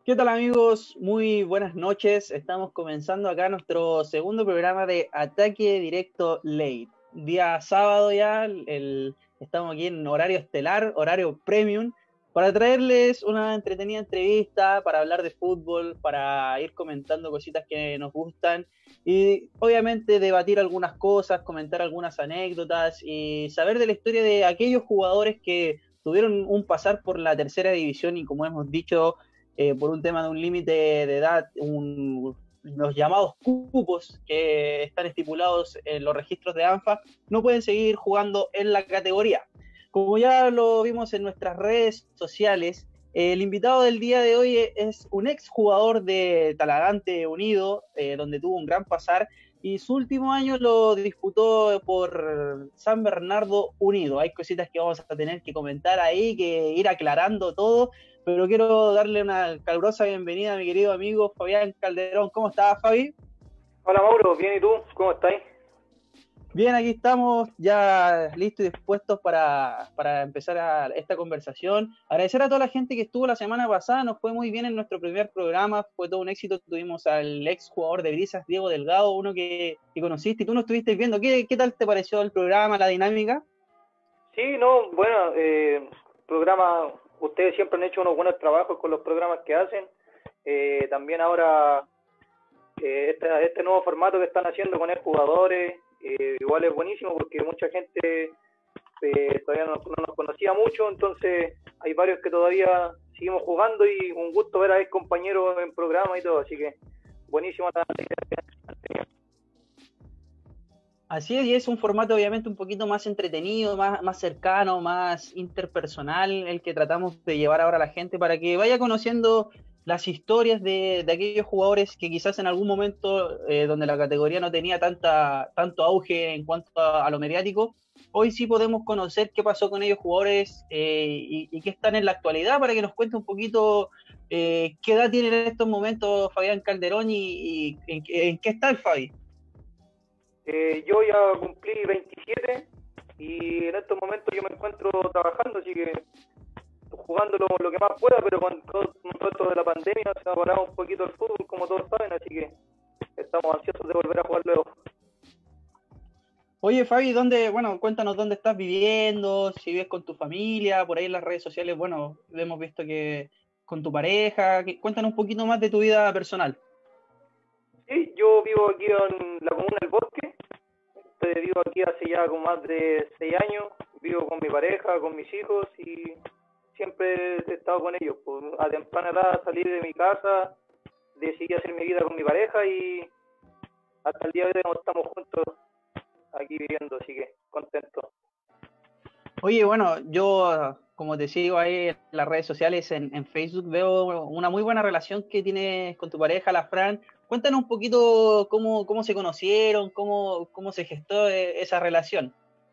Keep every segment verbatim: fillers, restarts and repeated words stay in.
¿Qué tal amigos? Muy buenas noches. Estamos comenzando acá nuestro segundo programa de Ataque Directo Late. Día sábado ya, el, el- estamos aquí en horario estelar, horario premium, para traerles una entretenida entrevista, para hablar de fútbol, para ir comentando cositas que nos gustan y obviamente debatir algunas cosas, comentar algunas anécdotas y saber de la historia de aquellos jugadores que tuvieron un pasar por la tercera división y como hemos dicho eh, por un tema de un límite de edad, un, los llamados cupos que están estipulados en los registros de ANFA, no pueden seguir jugando en la categoría. Como ya lo vimos en nuestras redes sociales, el invitado del día de hoy es un ex jugador de Talagante Unido, eh, donde tuvo un gran pasar, y su último año lo disputó por San Bernardo Unido. Hay cositas que vamos a tener que comentar ahí, que ir aclarando todo, pero quiero darle una calurosa bienvenida a mi querido amigo Fabián Calderón. ¿Cómo estás, Fabi? Hola Mauro, bien, ¿y tú? ¿Cómo estáis? Bien, aquí estamos ya listos y dispuestos para, para empezar a esta conversación. Agradecer a toda la gente que estuvo la semana pasada, nos fue muy bien en nuestro primer programa, fue todo un éxito. Tuvimos al ex jugador de Brisas, Diego Delgado, uno que, que conociste y tú no estuviste viendo. ¿Qué, ¿Qué tal te pareció el programa, la dinámica? Sí, no, bueno, eh, programa, ustedes siempre han hecho unos buenos trabajos con los programas que hacen. Eh, también ahora eh, este, este nuevo formato que están haciendo con jugadores, eh, igual es buenísimo porque mucha gente eh, todavía no, no nos conocía mucho, entonces hay varios que todavía seguimos jugando y un gusto ver a ex compañeros en programa y todo, así que buenísimo. Así es, y es un formato obviamente un poquito más entretenido, más, más cercano, más interpersonal, el que tratamos de llevar ahora a la gente para que vaya conociendo las historias de, de aquellos jugadores que quizás en algún momento eh, donde la categoría no tenía tanta, tanto auge en cuanto a, a lo mediático, hoy sí podemos conocer qué pasó con ellos jugadores eh, y, y qué están en la actualidad para que nos cuente un poquito eh, qué edad tienen en estos momentos Fabián Calderón y, y en, en qué está el Fabi. Eh, yo ya cumplí veintisiete y en estos momentos yo me encuentro trabajando, así que jugando lo, lo que más pueda, pero con todo, con todo esto de la pandemia se ha parado un poquito el fútbol, como todos saben, así que estamos ansiosos de volver a jugar luego. Oye, Fabi, ¿dónde, bueno, cuéntanos dónde estás viviendo, si vives con tu familia, por ahí en las redes sociales, bueno, hemos visto que con tu pareja, que, cuéntanos un poquito más de tu vida personal. Sí, yo vivo aquí en la comuna del Bosque, eh, vivo aquí hace ya como más de seis años, vivo con mi pareja, con mis hijos y siempre he estado con ellos. Pues, a temprana edad salí de mi casa, decidí hacer mi vida con mi pareja y hasta el día de hoy estamos juntos aquí viviendo, así que contento. Oye, bueno, yo, como te sigo ahí en las redes sociales, en, en Facebook, veo una muy buena relación que tienes con tu pareja, la Fran. Cuéntanos un poquito cómo, cómo se conocieron, cómo, cómo se gestó eh, esa relación.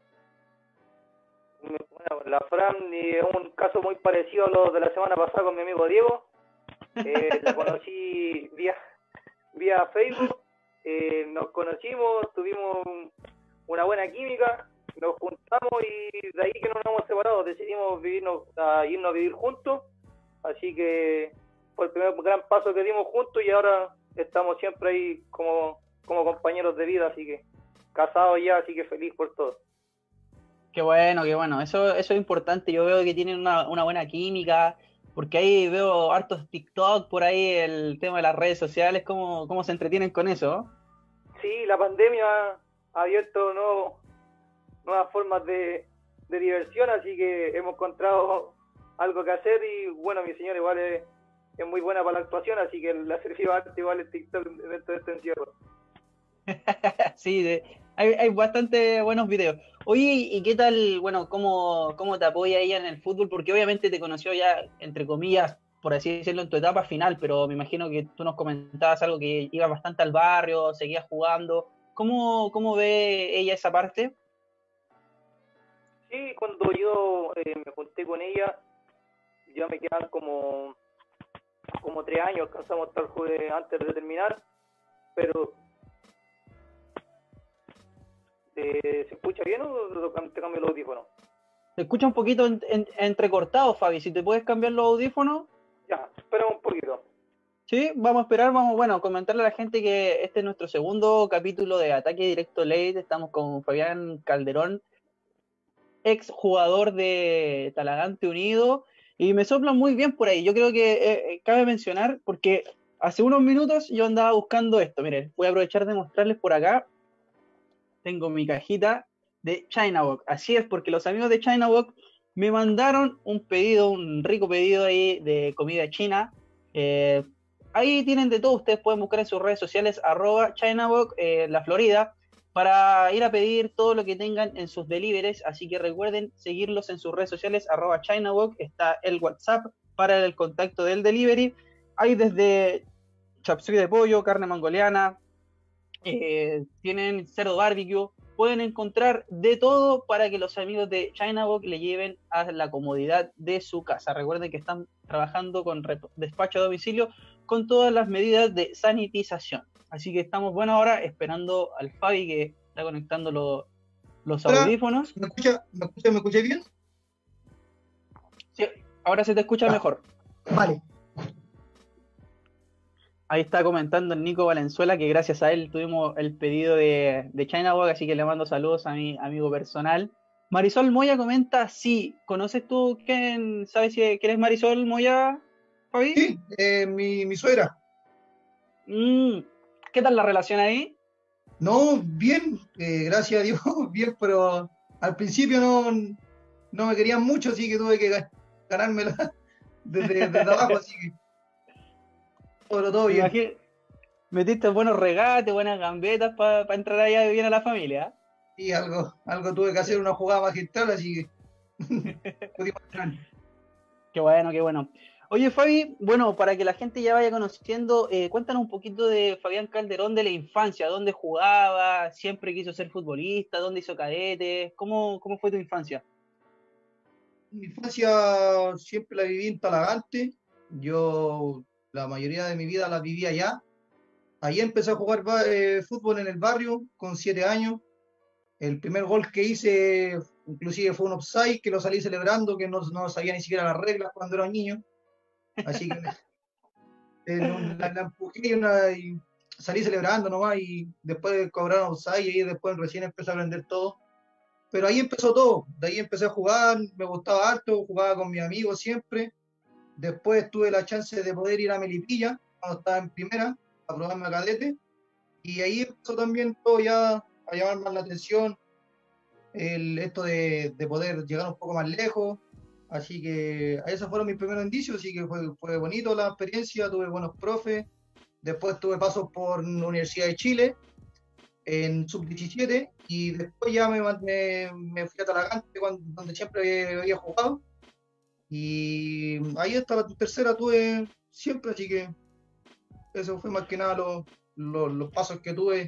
Bueno, la Fran es un caso muy parecido a lo de la semana pasada con mi amigo Diego. Eh, la conocí vía, vía Facebook, eh, nos conocimos, tuvimos una buena química, nos juntamos y de ahí que no nos hemos separado, decidimos vivirnos, a irnos a vivir juntos, así que fue el primer gran paso que dimos juntos y ahora estamos siempre ahí como, como compañeros de vida, así que casados ya, así que feliz por todo. Qué bueno, qué bueno. Eso, eso es importante. Yo veo que tienen una, una buena química, porque ahí veo hartos TikTok por ahí, el tema de las redes sociales, cómo, cómo se entretienen con eso. Sí, la pandemia ha abierto nuevos, nuevas formas de, de diversión, así que hemos encontrado algo que hacer y bueno, mi señora igual es, es muy buena para la actuación, así que la servido arte igual el TikTok dentro de este encierro. Sí, de, hay, hay bastante buenos videos. Oye, ¿y qué tal, bueno, cómo, cómo te apoya ella en el fútbol? Porque obviamente te conoció ya, entre comillas, por así decirlo, en tu etapa final, pero me imagino que tú nos comentabas algo que ibas bastante al barrio, seguías jugando. ¿Cómo, cómo ve ella esa parte? Sí, cuando yo eh, me junté con ella, ya me quedan como, como tres años, alcanzamos a estar antes de terminar, pero eh, ¿se escucha bien o te cambio el audífono? Te escucha un poquito en, en, entrecortado, Fabi. Si te puedes cambiar los audífonos. Ya, espera un poquito. Sí, vamos a esperar, vamos, bueno, comentarle a la gente que este es nuestro segundo capítulo de Ataque Directo Late. Estamos con Fabián Calderón, ex jugador de Talagante Unido, y me sopla muy bien por ahí. Yo creo que eh, eh, cabe mencionar, porque hace unos minutos yo andaba buscando esto. Miren, voy a aprovechar de mostrarles por acá. Tengo mi cajita de China Wok. Así es, porque los amigos de China Wok me mandaron un pedido, un rico pedido ahí de comida china. Eh, ahí tienen de todo, ustedes pueden buscar en sus redes sociales, arroba ChinaWok, eh, la Florida, para ir a pedir todo lo que tengan en sus deliveries. Así que recuerden seguirlos en sus redes sociales, arroba ChinaWok. Está el WhatsApp para el contacto del delivery. Hay desde chapsui de pollo, carne mongoliana, eh, tienen cerdo barbecue, pueden encontrar de todo para que los amigos de China Wok le lleven a la comodidad de su casa. Recuerden que están trabajando con despacho a domicilio con todas las medidas de sanitización. Así que estamos, bueno, ahora esperando al Fabi que está conectando lo, los Ahora, audífonos. ¿me escucha, me escucha, me escucha bien? Sí, ahora se te escucha ah, mejor. Vale. Ahí está comentando el Nico Valenzuela que gracias a él tuvimos el pedido de, de China Wok, así que le mando saludos a mi amigo personal. Marisol Moya comenta, sí, ¿conoces tú quién, sabes si quién es Marisol Moya, Fabi? Sí, eh, mi, mi suegra. Mm, ¿qué tal la relación ahí? No, bien, eh, gracias a Dios, bien, pero al principio no, no me querían mucho, así que tuve que ganármela desde, desde abajo, así que todo, todo bien. Imagino, metiste buenos regates, buenas gambetas para pa entrar allá bien a la familia. Sí, algo, algo tuve que hacer, una jugada magistral, así que pudimos entrar. Qué bueno, qué bueno. Oye, Fabi, bueno, para que la gente ya vaya conociendo, eh, cuéntanos un poquito de Fabián Calderón de la infancia, dónde jugaba, siempre quiso ser futbolista, dónde hizo cadetes, ¿cómo, cómo fue tu infancia? Mi infancia siempre la viví en Talagante, yo la mayoría de mi vida la viví allá. Ahí empecé a jugar eh, fútbol en el barrio con siete años. El primer gol que hice, inclusive fue un offside, que lo salí celebrando, que no, no sabía ni siquiera las reglas cuando era niño. Así que eh, la, la, empujé y, una, y salí celebrando nomás, y después cobraron offside, y después recién empecé a aprender todo. Pero ahí empezó todo, de ahí empecé a jugar, me gustaba harto, jugaba con mis amigos siempre. Después tuve la chance de poder ir a Melipilla, cuando estaba en primera, a probarme a cadete, y ahí empezó también todo ya a llamar más la atención, el, esto de, de poder llegar un poco más lejos. Así que esos fueron mis primeros indicios, así que fue, fue bonito la experiencia, tuve buenos profes. Después tuve pasos por la Universidad de Chile en sub diecisiete, y después ya me, me, me fui a Talagante, cuando, donde siempre había jugado, y ahí hasta la tercera tuve siempre, así que eso fue más que nada los, los, los pasos que tuve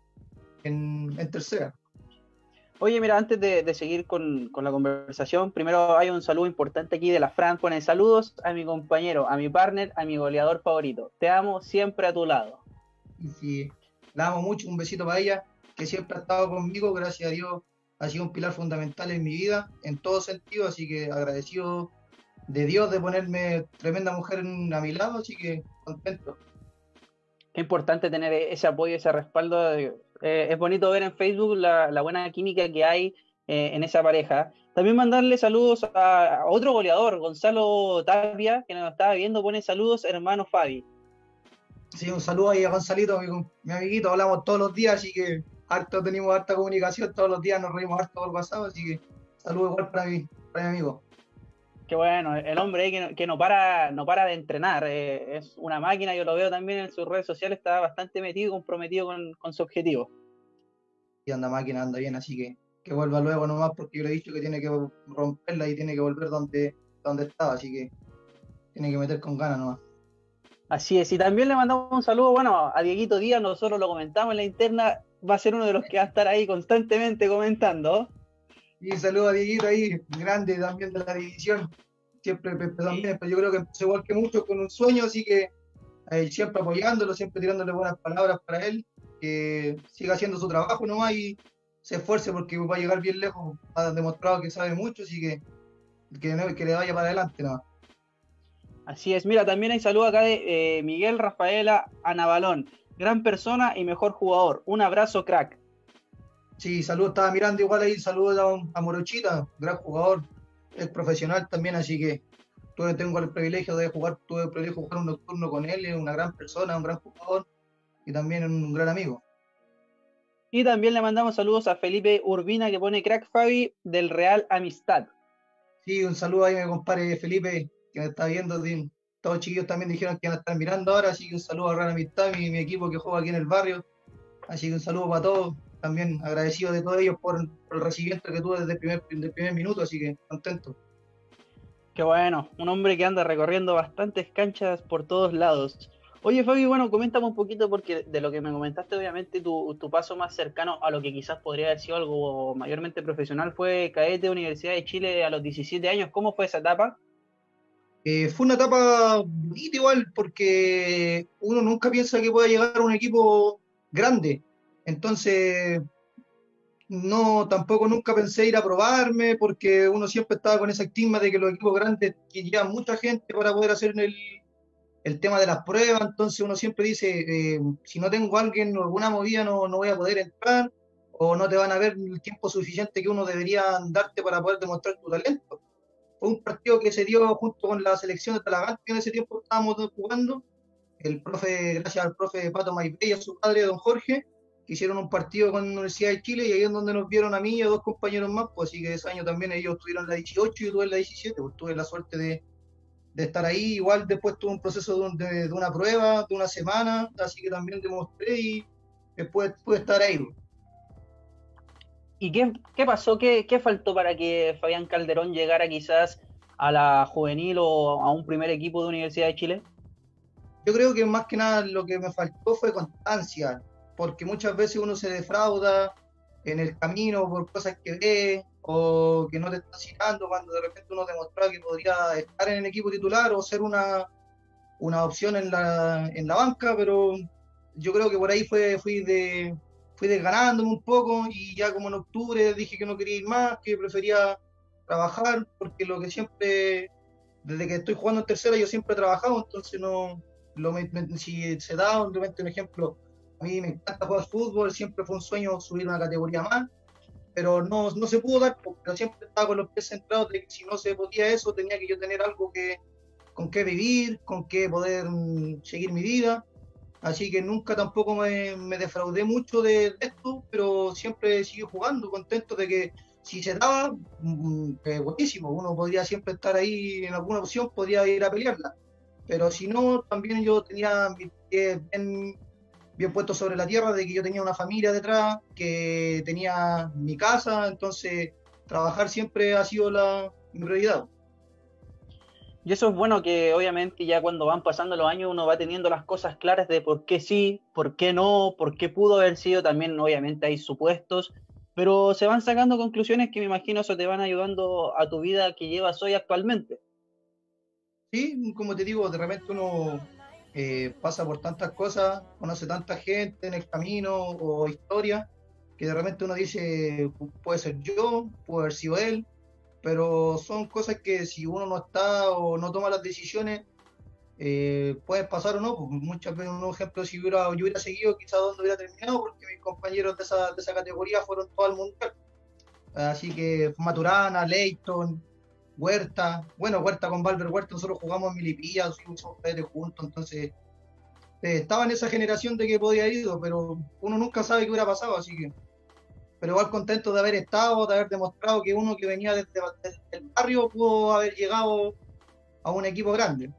en, en tercera. Oye, mira, antes de, de seguir con, con la conversación, primero hay un saludo importante aquí de la Fran. Pone saludos a mi compañero, a mi partner, a mi goleador favorito. Te amo siempre a tu lado. Y sí, la amo mucho, un besito para ella, que siempre ha estado conmigo, gracias a Dios, ha sido un pilar fundamental en mi vida, en todo sentido, así que agradecido de Dios de ponerme tremenda mujer a mi lado, así que contento. Qué importante tener ese apoyo, ese respaldo. Eh, es bonito ver en Facebook la, la buena química que hay eh, en esa pareja. También mandarle saludos a, a otro goleador, Gonzalo Tapia, que nos estaba viendo, pone saludos, hermano Fabi. Sí, un saludo ahí a Gonzalito, mi, mi amiguito, hablamos todos los días, así que harto tenemos harta comunicación, todos los días nos reímos harto por WhatsApp, así que saludos igual para mi, para mi amigo. Qué bueno, el hombre ahí que no, que no para no para de entrenar, eh, es una máquina, yo lo veo también en sus redes sociales, está bastante metido y comprometido con, con su objetivo. Y anda máquina, anda bien, así que que vuelva luego nomás, porque yo le he dicho que tiene que romperla y tiene que volver donde, donde estaba, así que tiene que meter con ganas nomás. Así es, y también le mandamos un saludo, bueno, a Dieguito Díaz, nosotros lo comentamos en la interna, va a ser uno de los que va a estar ahí constantemente comentando. Y saludo a Dieguito ahí, grande también de la división, siempre empezó también, pero yo creo que empezó igual que muchos con un sueño, así que eh, siempre apoyándolo, siempre tirándole buenas palabras para él, que siga haciendo su trabajo nomás y se esfuerce, porque va a llegar bien lejos, ha demostrado que sabe mucho, así que que, que le vaya para adelante nomás. Así es, mira, también hay saludo acá de eh, Miguel Rafaela Anabalón, gran persona y mejor jugador. Un abrazo, crack. Sí, saludos, estaba mirando igual ahí, saludos a, a Morochita, gran jugador, es profesional también, así que tuve, tengo el privilegio de jugar, tuve el privilegio de jugar un nocturno con él, es una gran persona, un gran jugador y también un gran amigo. Y también le mandamos saludos a Felipe Urbina que pone crack Fabi del Real Amistad. Sí, un saludo ahí a mi compadre Felipe, que me está viendo, sí, todos los chiquillos también dijeron que iban a estar mirando ahora, así que un saludo a Gran Amistad, mi, mi equipo que juega aquí en el barrio, así que un saludo para todos, también agradecido de todos ellos por, por el recibimiento que tuve desde el primer, desde el primer minuto, así que contento. Qué bueno, un hombre que anda recorriendo bastantes canchas por todos lados. Oye, Fabi, bueno, coméntame un poquito porque de lo que me comentaste, obviamente tu, tu paso más cercano a lo que quizás podría haber sido algo mayormente profesional fue cadete de Universidad de Chile a los diecisiete años. ¿Cómo fue esa etapa? Eh, fue una etapa bonita igual, porque uno nunca piensa que pueda llegar a un equipo grande, entonces no, tampoco nunca pensé ir a probarme, porque uno siempre estaba con ese estigma de que los equipos grandes que llevan mucha gente para poder hacer el, el tema de las pruebas, entonces uno siempre dice, eh, si no tengo a alguien o alguna movida no, no voy a poder entrar, o no te van a ver el tiempo suficiente que uno debería darte para poder demostrar tu talento. Fue un partido que se dio junto con la selección de Talagante, que en ese tiempo estábamos jugando, el profe, gracias al profe Pato Maipé y a su padre, don Jorge, que hicieron un partido con la Universidad de Chile y ahí es donde nos vieron a mí y a dos compañeros más, pues así que ese año también ellos tuvieron la dieciocho y yo tuve la diecisiete, pues tuve la suerte de, de estar ahí, igual después tuve un proceso de, un- de- de una prueba, de una semana, así que también demostré y después pude estar ahí, pues. ¿Y qué, qué pasó? ¿Qué, qué faltó para que Fabián Calderón llegara quizás a la juvenil o a un primer equipo de Universidad de Chile? Yo creo que más que nada lo que me faltó fue constancia, porque muchas veces uno se defrauda en el camino por cosas que ve o que no te están citando cuando de repente uno demostraba que podría estar en el equipo titular o ser una, una opción en la, en la banca, pero yo creo que por ahí fue, fui de, fui desganándome un poco y ya como en octubre dije que no quería ir más, que prefería trabajar, porque lo que siempre desde que estoy jugando en tercera yo siempre he trabajado, entonces no, lo, me, me, si se da un, un ejemplo, a mí me encanta jugar fútbol, siempre fue un sueño subir una categoría más, pero no, no se pudo dar, pero siempre estaba con los pies centrados de que si no se podía eso, tenía que yo tener algo que, con qué vivir, con qué poder mm, seguir mi vida, así que nunca tampoco me, me defraudé mucho de, de esto, pero siempre sigo jugando, contento de que si se daba, mm, eh, buenísimo, uno podría siempre estar ahí en alguna opción, podría ir a pelearla, pero si no, también yo tenía mis pies bien, bien puestos sobre la tierra, de que yo tenía una familia detrás, que tenía mi casa, entonces trabajar siempre ha sido la, mi prioridad. Y eso es bueno que obviamente ya cuando van pasando los años uno va teniendo las cosas claras de por qué sí, por qué no, por qué pudo haber sido, también obviamente hay supuestos, pero se van sacando conclusiones que me imagino eso te van ayudando a tu vida que llevas hoy actualmente. Sí, como te digo, de repente uno eh, pasa por tantas cosas, conoce tanta gente en el camino o historias, que de repente uno dice, puede ser yo, puede haber sido él, pero son cosas que si uno no está o no toma las decisiones, eh, pueden pasar o no. Pues muchas veces, un ejemplo, si hubiera, yo hubiera seguido, quizás donde hubiera terminado, porque mis compañeros de esa, de esa categoría fueron todo al mundial. Así que Maturana, Leighton, Huerta, bueno, Huerta con Valver Huerta, nosotros jugamos en Milipilla, fuimos juntos, entonces eh, estaba en esa generación de que podía haber ido, pero uno nunca sabe qué hubiera pasado, así que, pero igual contento de haber estado, de haber demostrado que uno que venía desde, desde el barrio pudo haber llegado a un equipo grande.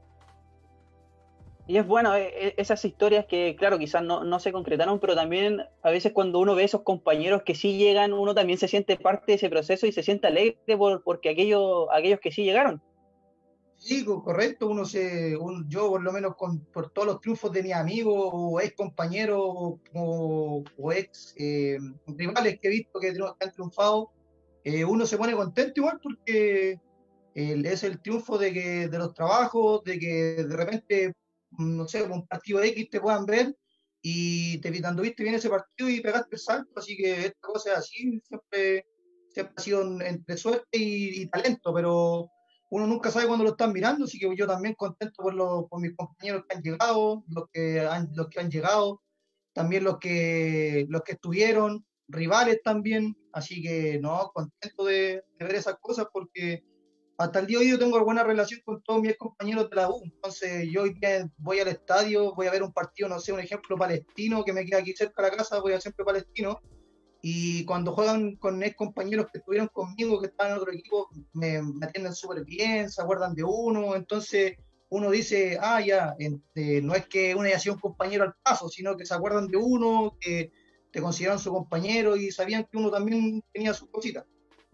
Y es bueno, eh, eh, esas historias que, claro, quizás no, no se concretaron, pero también a veces cuando uno ve esos compañeros que sí llegan, uno también se siente parte de ese proceso y se siente alegre por, porque aquello, aquellos que sí llegaron. Sí, co- correcto, uno se, un- yo por lo menos con, por todos los triunfos de mis amigos o ex compañeros o, o- o ex eh, rivales que he visto que, triun- que han triunfado, eh, uno se pone contento igual porque el- es el triunfo de que de los trabajos, de que de repente, mm, no sé, un partido X te puedan ver y te anduviste bien ese partido y pegaste el salto, así que esta cosa es así, siempre, siempre ha sido un- entre suerte y, y talento, pero uno nunca sabe cuándo lo están mirando, así que yo también contento por, los, por mis compañeros que han llegado, los que han, los que han llegado, también los que, los que estuvieron, rivales también, así que no, contento de, de ver esas cosas porque hasta el día de hoy yo tengo buena relación con todos mis compañeros de la U, entonces yo hoy día voy al estadio, voy a ver un partido, no sé, un ejemplo palestino que me queda aquí cerca de la casa, voy a siempre palestino, y cuando juegan con ex compañeros que estuvieron conmigo, que estaban en otro equipo, me, me atienden súper bien, se acuerdan de uno, entonces uno dice, ah, ya, este, no es que uno haya sido un compañero al paso, sino que se acuerdan de uno, que te consideran su compañero y sabían que uno también tenía sus cositas.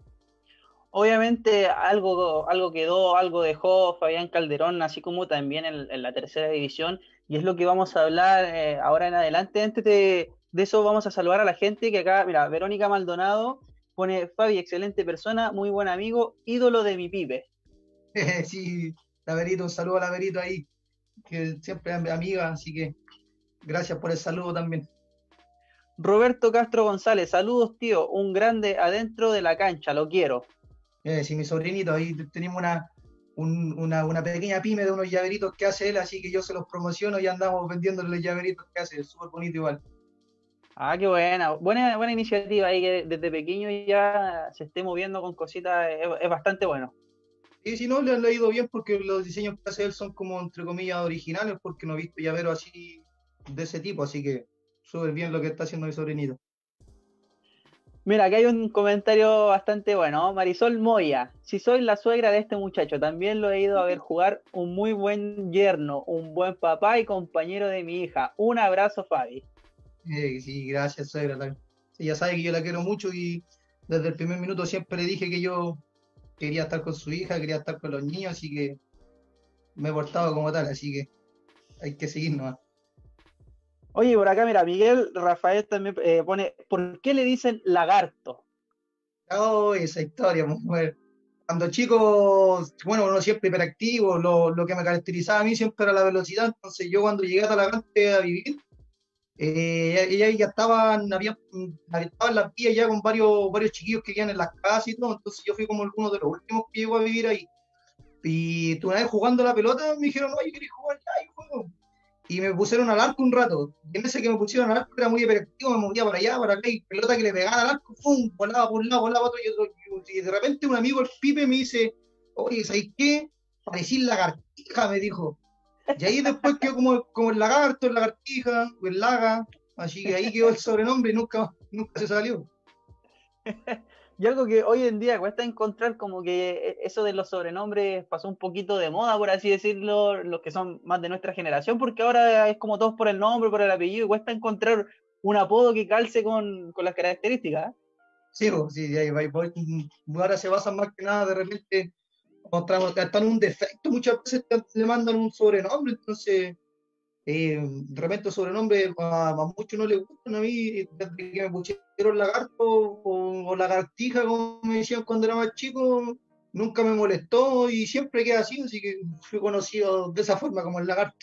Obviamente algo, algo quedó, algo dejó Fabián Calderón, así como también en, en la tercera división, y es lo que vamos a hablar eh, ahora en adelante. Antes de, de eso vamos a saludar a la gente que acá, mira, Verónica Maldonado pone, Fabi, excelente persona, muy buen amigo, ídolo de mi pibe. Sí, Laverito, un saludo a Laverito ahí, que siempre es amiga, así que gracias por el saludo también. Roberto Castro González, saludos tío, un grande adentro de la cancha, lo quiero. Eh, sí, mi sobrinito, ahí tenemos una, un, una, una pequeña pyme de unos llaveritos que hace él, así que yo se los promociono y andamos vendiéndole los llaveritos que hace, es súper bonito igual. Ah, qué buena, buena, buena iniciativa ahí que desde pequeño ya se esté moviendo con cositas, es, es bastante bueno. Y si no, le han leído bien porque los diseños que hace él son como, entre comillas, originales, porque no he visto llaveros así, de ese tipo, así que súper bien lo que está haciendo mi sobrinito. Mira, acá hay un comentario bastante bueno. Marisol Moya, si soy la suegra de este muchacho, también lo he ido a ver jugar, un muy buen yerno, un buen papá y compañero de mi hija. Un abrazo, Fabi. Eh, sí, gracias, suegra. la- sí, ya sabe que yo la quiero mucho y desde el primer minuto siempre le dije que yo quería estar con su hija, quería estar con los niños, así que me he portado como tal, así que hay que seguir nomás. Oye, por acá, mira, Miguel Rafael también eh, pone, ¿por qué le dicen lagarto? Oh, esa historia, mujer. Cuando chico, bueno, uno siempre hiperactivo, lo, lo que me caracterizaba a mí siempre era la velocidad, entonces yo cuando llegué a Talagante a vivir, eh, ella ya estaban, había, estaban las vías ya con varios, varios chiquillos que vivían en las casas y todo, entonces yo fui como uno de los últimos que llegó a vivir ahí. Y tú una vez jugando la pelota me dijeron, oye, ¿querés jugar? Ya, yo juego. Y me pusieron al arco un rato. Y en ese que me pusieron al arco era muy hiperactivo, me movía para allá, para acá, y pelota que le pegaba al arco, ¡pum! Volaba por un lado, volaba por otro, y, otro, y de repente un amigo, el Pipe, me dice, oye, ¿sabes qué? Parecís lagartija, me dijo. Y ahí después quedó como, como el lagarto, el lagartija, o el laga, así que ahí quedó el sobrenombre y nunca, nunca se salió. Y algo que hoy en día cuesta encontrar, como que eso de los sobrenombres pasó un poquito de moda, por así decirlo, los que son más de nuestra generación, porque ahora es como todos por el nombre, por el apellido, y cuesta encontrar un apodo que calce con, con las características. ¿Eh? Sí, pues, sí, ahí va, voy, ahora se basan más que nada de repente, cuando están un defecto, muchas veces te, le mandan un sobrenombre, entonces eh, de repente sobrenombre a, a muchos no les gustan, a mí desde que me pusieron lagarto o, o lagartija, como me decían cuando era más chico, nunca me molestó y siempre queda así, así que fui conocido de esa forma como el lagarto.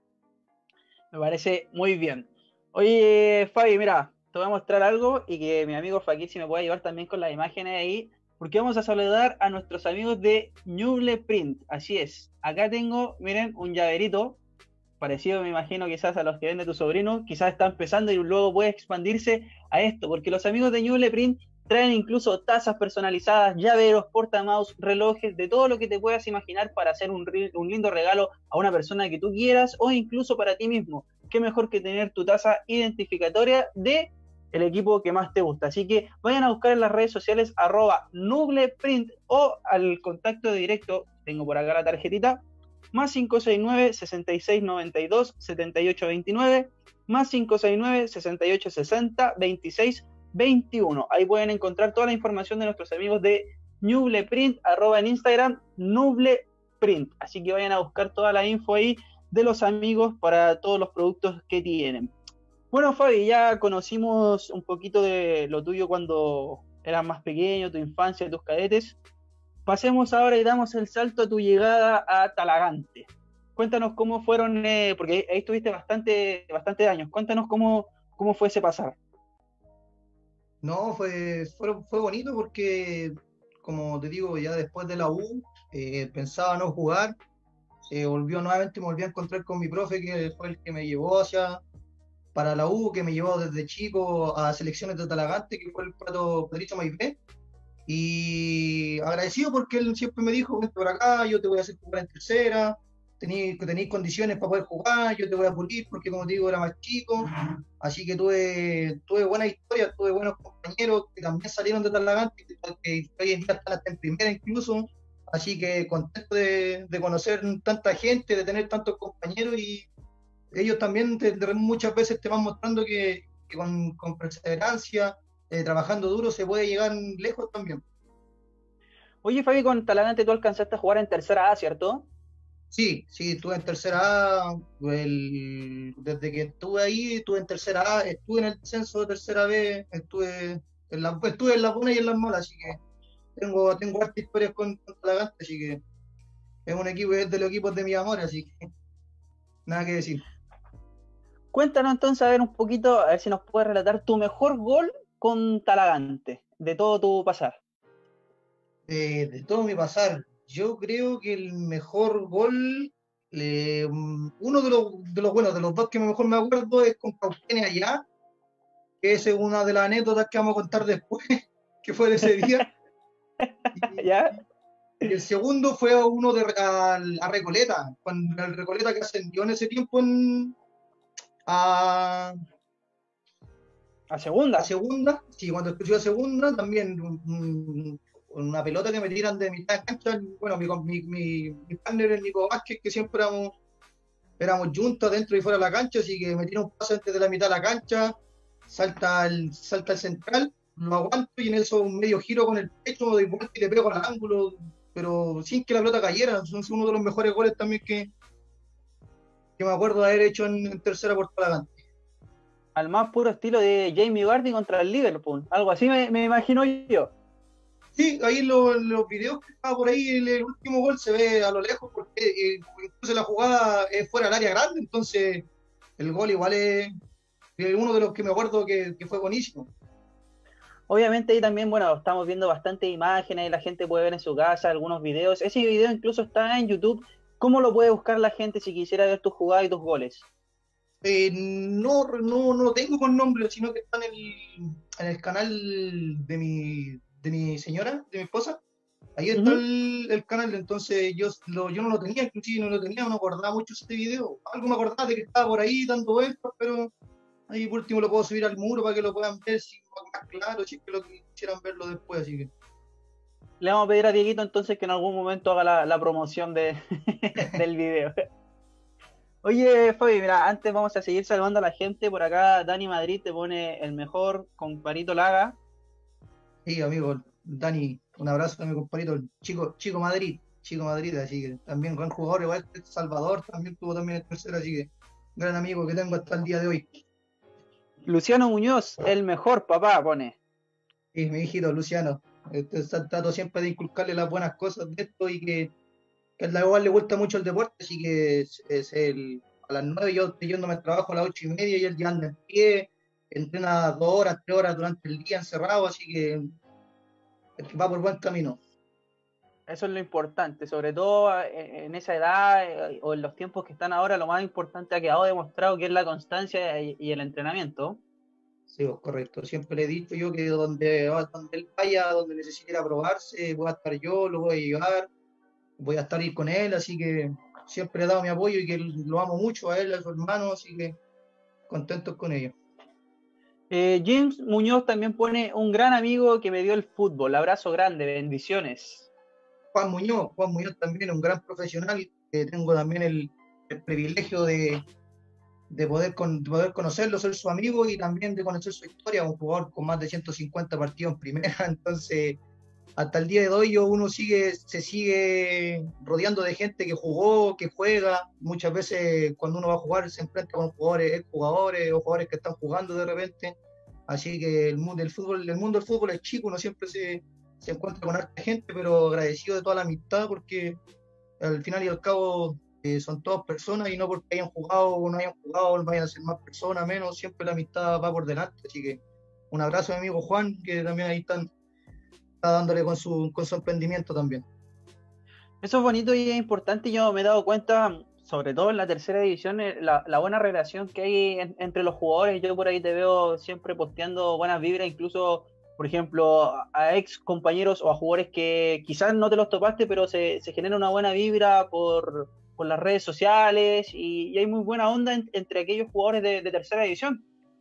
Me parece muy bien. Oye, Fabi, mira, te voy a mostrar algo y que mi amigo Fakir si me puede ayudar también con las imágenes ahí, porque vamos a saludar a nuestros amigos de Ñuble Print. Así es, acá tengo, miren, un llaverito parecido, me imagino, quizás a los que vende tu sobrino, quizás está empezando y luego puede expandirse a esto, porque los amigos de Ñuble Print traen incluso tazas personalizadas, llaveros, portamouse, relojes, de todo lo que te puedas imaginar para hacer un, un lindo regalo a una persona que tú quieras o incluso para ti mismo. Qué mejor que tener tu taza identificatoria de el equipo que más te gusta. Así que vayan a buscar en las redes sociales arroba nubleprint o al contacto directo, tengo por acá la tarjetita, más cinco seis nueve, sesenta y seis noventa y dos, setenta y ocho veintinueve, más cinco seis nueve, sesenta y ocho sesenta, veintiséis veintiuno. Ahí pueden encontrar toda la información de nuestros amigos de Nubleprint, arroba en Instagram, Nubleprint. Así que vayan a buscar toda la info ahí de los amigos para todos los productos que tienen. Bueno, Fabi, ya conocimos un poquito de lo tuyo cuando eras más pequeño, tu infancia, tus cadetes. Pasemos ahora y damos el salto a tu llegada a Talagante. Cuéntanos cómo fueron, eh, porque ahí estuviste bastante, bastante años. Cuéntanos cómo, cómo fue ese pasar. No, fue, fue, fue bonito porque, como te digo, ya después de la U, eh, pensaba no jugar, se volvió nuevamente, me volví a encontrar con mi profe, que fue el que me llevó hacia, para la U, que me llevó desde chico a selecciones de Talagante, que fue el Pato Pedrito Maipé. Y agradecido porque él siempre me dijo, vente por acá, yo te voy a hacer jugar en tercera, tenéis tenéis condiciones para poder jugar, yo te voy a pulir porque como te digo era más chico, así que tuve, tuve buenas historias, tuve buenos compañeros que también salieron de Talagante, que, que hoy en día están hasta en primera incluso, así que contento de, de conocer tanta gente, de tener tantos compañeros y ellos también te- te- muchas veces te van mostrando que, que con, con perseverancia, eh, trabajando duro se puede llegar lejos también. Oye, Fabi, con Talagante tú alcanzaste a jugar en tercera A, ¿cierto? Sí, sí, estuve en tercera A, el- desde que estuve ahí, estuve en tercera A, estuve en el descenso de tercera B, estuve en, la, estuve en las buenas y en las malas, así que tengo, tengo hartas historias con, con Talagante, así que es un equipo, es de los equipos de mi amor, así que nada que decir. Cuéntanos entonces, a ver un poquito, a ver si nos puedes relatar tu mejor gol con Talagante, de todo tu pasar. Eh, de todo mi pasar, yo creo que el mejor gol, eh, uno de los, de los buenos, de los dos que mejor me acuerdo es con Cauquenes allá, que esa es una de las anécdotas que vamos a contar después, que fue de ese día. Y, ¿Ya? y el segundo fue uno de, a, a Recoleta, cuando el Recoleta que ascendió en ese tiempo en, a, A a segunda. segunda, sí, cuando escuché a segunda, también un- un- una pelota que me tiran de mitad de cancha, bueno, mi, mi, mi, mi partner es Nico Vázquez, que siempre éramos, éramos juntos dentro y fuera de la cancha, así que me tira un pase antes de la mitad de la cancha, salta el, salta el central, lo aguanto y en eso un medio giro con el pecho, doy vuelta y le pego al ángulo, pero sin que la pelota cayera, es uno de los mejores goles también que, que me acuerdo de haber hecho en, en tercera por Talagante. Al más puro estilo de Jamie Vardy contra el Liverpool. Algo así me, me imagino yo. Sí, ahí en lo- en los videos que estaba por ahí, el, el último gol se ve a lo lejos porque eh, incluso la jugada es fuera del área grande, entonces el gol igual es, es uno de los que me acuerdo que, que fue buenísimo. Obviamente ahí también, bueno, estamos viendo bastantes imágenes, la gente puede ver en su casa algunos videos. Ese video incluso está en YouTube. ¿Cómo lo puede buscar la gente si quisiera ver tus jugadas y tus goles? Eh, no, no, no lo tengo con nombre, sino que está en el, en el canal de mi, de mi señora, de mi esposa. Ahí está Ujú. el, el canal, entonces yo, lo, yo no lo tenía, inclusive no lo tenía, no me acordaba mucho de este video. Algo me acordaba de que estaba por ahí dando vueltas, pero ahí por último lo puedo subir al muro para que lo puedan ver si más claro, si es que lo quisieran verlo después, así que. Le vamos a pedir a Dieguito entonces que en algún momento haga la, la promoción de, del video. Oye, Fabi, mira, antes vamos a seguir saludando a la gente. Por acá, Dani Madrid te pone el mejor con Parito Laga. Sí, amigo, Dani, un abrazo a mi compañero, el Chico, Chico Madrid, Chico Madrid, así que también gran jugador, igual que Salvador también tuvo también el tercero, así que gran amigo que tengo hasta el día de hoy. Luciano Muñoz, el mejor papá, pone. Y mi hijito Luciano, este, trato siempre de inculcarle las buenas cosas de esto y que, que a la igual le gusta mucho el deporte, así que es, es el, a las nueve yo estoy yéndome al trabajo a las ocho y media y él ya anda en pie, entrena dos horas, tres horas durante el día encerrado, así que va por buen camino. Eso es lo importante, sobre todo eh, en esa edad eh, o en los tiempos que están ahora, lo más importante ha quedado demostrado que es la constancia y, y el entrenamiento. Sí, pues, correcto. Siempre le he dicho yo que donde, donde él vaya, donde necesite ir a probarse, voy a estar yo, lo voy a llevar, voy a estar ahí con él, así que siempre le he dado mi apoyo y que lo amo mucho a él, a su hermano, así que contentos con ellos. Eh, James Muñoz también pone un gran amigo que me dio el fútbol. Abrazo grande, bendiciones. Juan Muñoz, Juan Muñoz también un gran profesional, que tengo también el, el privilegio de, de poder, con, de poder conocerlo, ser su amigo y también de conocer su historia, un jugador con más de ciento cincuenta partidos en primera, entonces hasta el día de hoy yo uno sigue, se sigue rodeando de gente que jugó, que juega, muchas veces cuando uno va a jugar se enfrenta con jugadores, jugadores o jugadores que están jugando de repente, así que el mundo del fútbol, el mundo del fútbol es chico, uno siempre se, se encuentra con harta gente, pero agradecido de toda la amistad porque al final y al cabo eh, son todas personas y no porque hayan jugado o no hayan jugado vayan a ser más personas, menos, siempre la amistad va por delante, así que un abrazo a mi amigo Juan, que también ahí están, está dándole con su, con su emprendimiento también. Eso es bonito y es importante. Yo me he dado cuenta, sobre todo en la tercera división, eh, la, la buena relación que hay en- entre los jugadores. Yo por ahí te veo siempre posteando buenas vibras, incluso, por ejemplo, a, a ex compañeros o a jugadores que quizás no te los topaste, pero se, se genera una buena vibra por, por las redes sociales y, y hay muy buena onda en- entre aquellos jugadores de, de tercera división.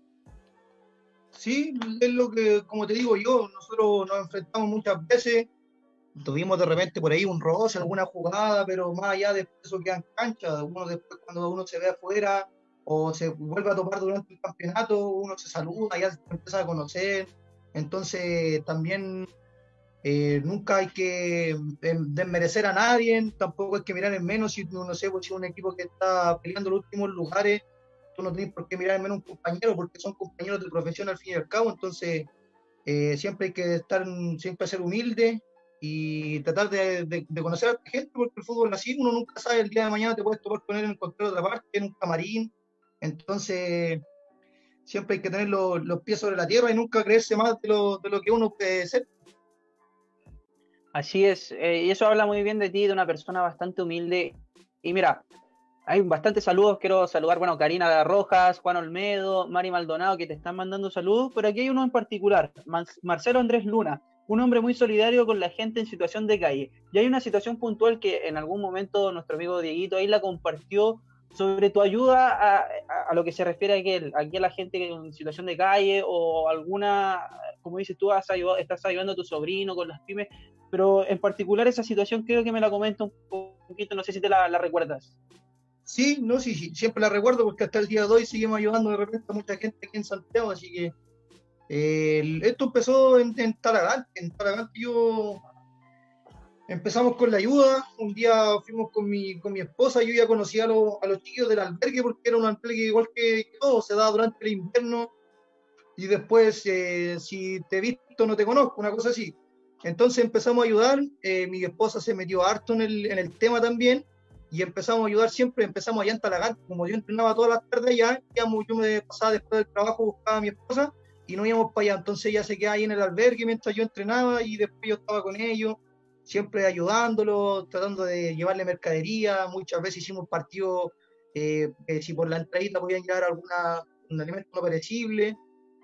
Sí, es lo que, como te digo yo, nosotros nos enfrentamos muchas veces, tuvimos de repente por ahí un roce, alguna jugada, pero más allá de eso queda en cancha. Uno después cuando uno se ve afuera o se vuelve a topar durante el campeonato, uno se saluda, ya se empieza a conocer. Entonces también eh, nunca hay que dem- desmerecer a nadie, tampoco hay que mirar en menos si no sé, pues, si un equipo que está peleando los últimos lugares, tú no tienes por qué mirar en menos a un compañero porque son compañeros de profesión al fin y al cabo. Entonces eh, siempre hay que estar, siempre ser humilde y tratar de, de- de conocer a la gente, porque el fútbol es así, uno nunca sabe, el día de mañana te puedes topar con él en cualquier otra parte, en un camarín. Entonces siempre hay que tener los, los pies sobre la tierra y nunca creerse más de lo, de lo que uno puede ser. Así es, eh, y eso habla muy bien de ti, de una persona bastante humilde. Y mira, hay bastantes saludos, quiero saludar, bueno, Karina Rojas, Juan Olmedo, Mari Maldonado, que te están mandando saludos, pero aquí hay uno en particular, Marcelo Andrés Luna, un hombre muy solidario con la gente en situación de calle. Y hay una situación puntual que en algún momento nuestro amigo Dieguito ahí la compartió sobre tu ayuda a, a, a lo que se refiere a que aquí a la gente en situación de calle o alguna, como dices tú, has ayudado, estás ayudando a tu sobrino con las pymes, pero en particular esa situación creo que me la comenta un poquito, no sé si te la, la recuerdas. Sí, no, sí, sí, siempre la recuerdo porque hasta el día de hoy seguimos ayudando de repente a mucha gente aquí en Santiago, así que eh, esto empezó en, en Talagante. En Talagante yo empezamos con la ayuda. Un día fuimos con mi, con mi esposa, yo ya conocía a, los, a los chiquillos del albergue porque era un albergue igual que todo, se da durante el invierno y después eh, si te he visto no te conozco, una cosa así. Entonces empezamos a ayudar, eh, mi esposa se metió harto en el, en el tema también y empezamos a ayudar siempre, empezamos allá en Talagante, como yo entrenaba todas las tardes allá, íbamos, yo me pasaba después del trabajo, buscaba a mi esposa y no íbamos para allá, entonces ella se quedaba ahí en el albergue mientras yo entrenaba y después yo estaba con ellos, siempre ayudándolo, tratando de llevarle mercadería. Muchas veces hicimos partidos, eh, eh, si por la entradita podían llevar alguna, un alimento no perecible,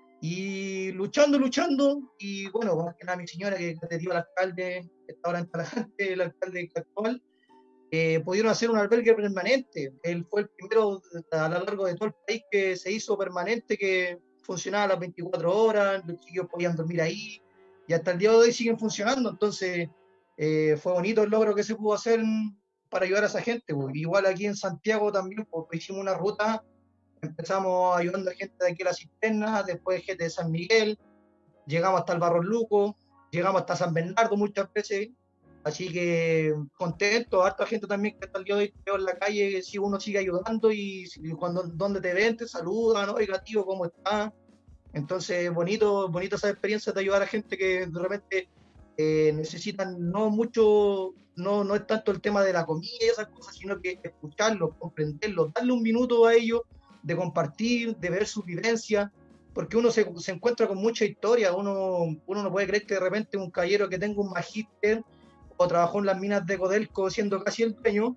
y luchando, luchando, y bueno, más que nada mi señora, que te dio el alcalde, que está ahora en Talagante, el alcalde actual, eh, pudieron hacer un albergue permanente. Él fue el primero a lo largo de todo el país que se hizo permanente, que funcionaba a las veinticuatro horas, los chiquillos podían dormir ahí, y hasta el día de hoy siguen funcionando. Entonces, eh, fue bonito el logro que se pudo hacer para ayudar a esa gente, pues. Igual aquí en Santiago también, pues, hicimos una ruta. Empezamos ayudando a gente de aquí a la cisterna, después gente de San Miguel, llegamos hasta el Barro Luco, llegamos hasta San Bernardo muchas veces, así que contento, harta gente también que hasta el día de hoy te veo en la calle, si uno sigue ayudando y, y cuando donde te ven te saludan, ¿no? Oiga tío, ¿cómo está? Entonces, bonito, bonito esa experiencia de ayudar a gente que de repente eh, necesitan no mucho, no, no es tanto el tema de la comida y esas cosas, sino que escucharlos, comprenderlos, darle un minuto a ellos de compartir, de ver su vivencia, porque uno se, se encuentra con mucha historia. Uno, uno no puede creer que de repente un caballero que tenga un magíster o trabajó en las minas de Codelco siendo casi el dueño,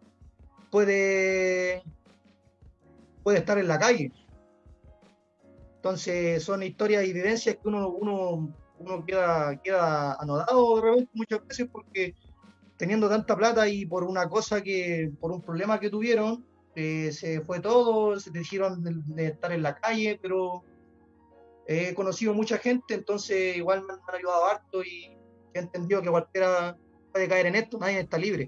puede, puede estar en la calle. Entonces son historias y vivencias que uno, uno, uno queda, queda anodado de repente muchas veces porque teniendo tanta plata y por una cosa que, por un problema que tuvieron, eh, se fue todo, se decidieron de, de estar en la calle, pero he conocido mucha gente, entonces igual me han ayudado harto y he entendido que cualquiera puede caer en esto, nadie está libre.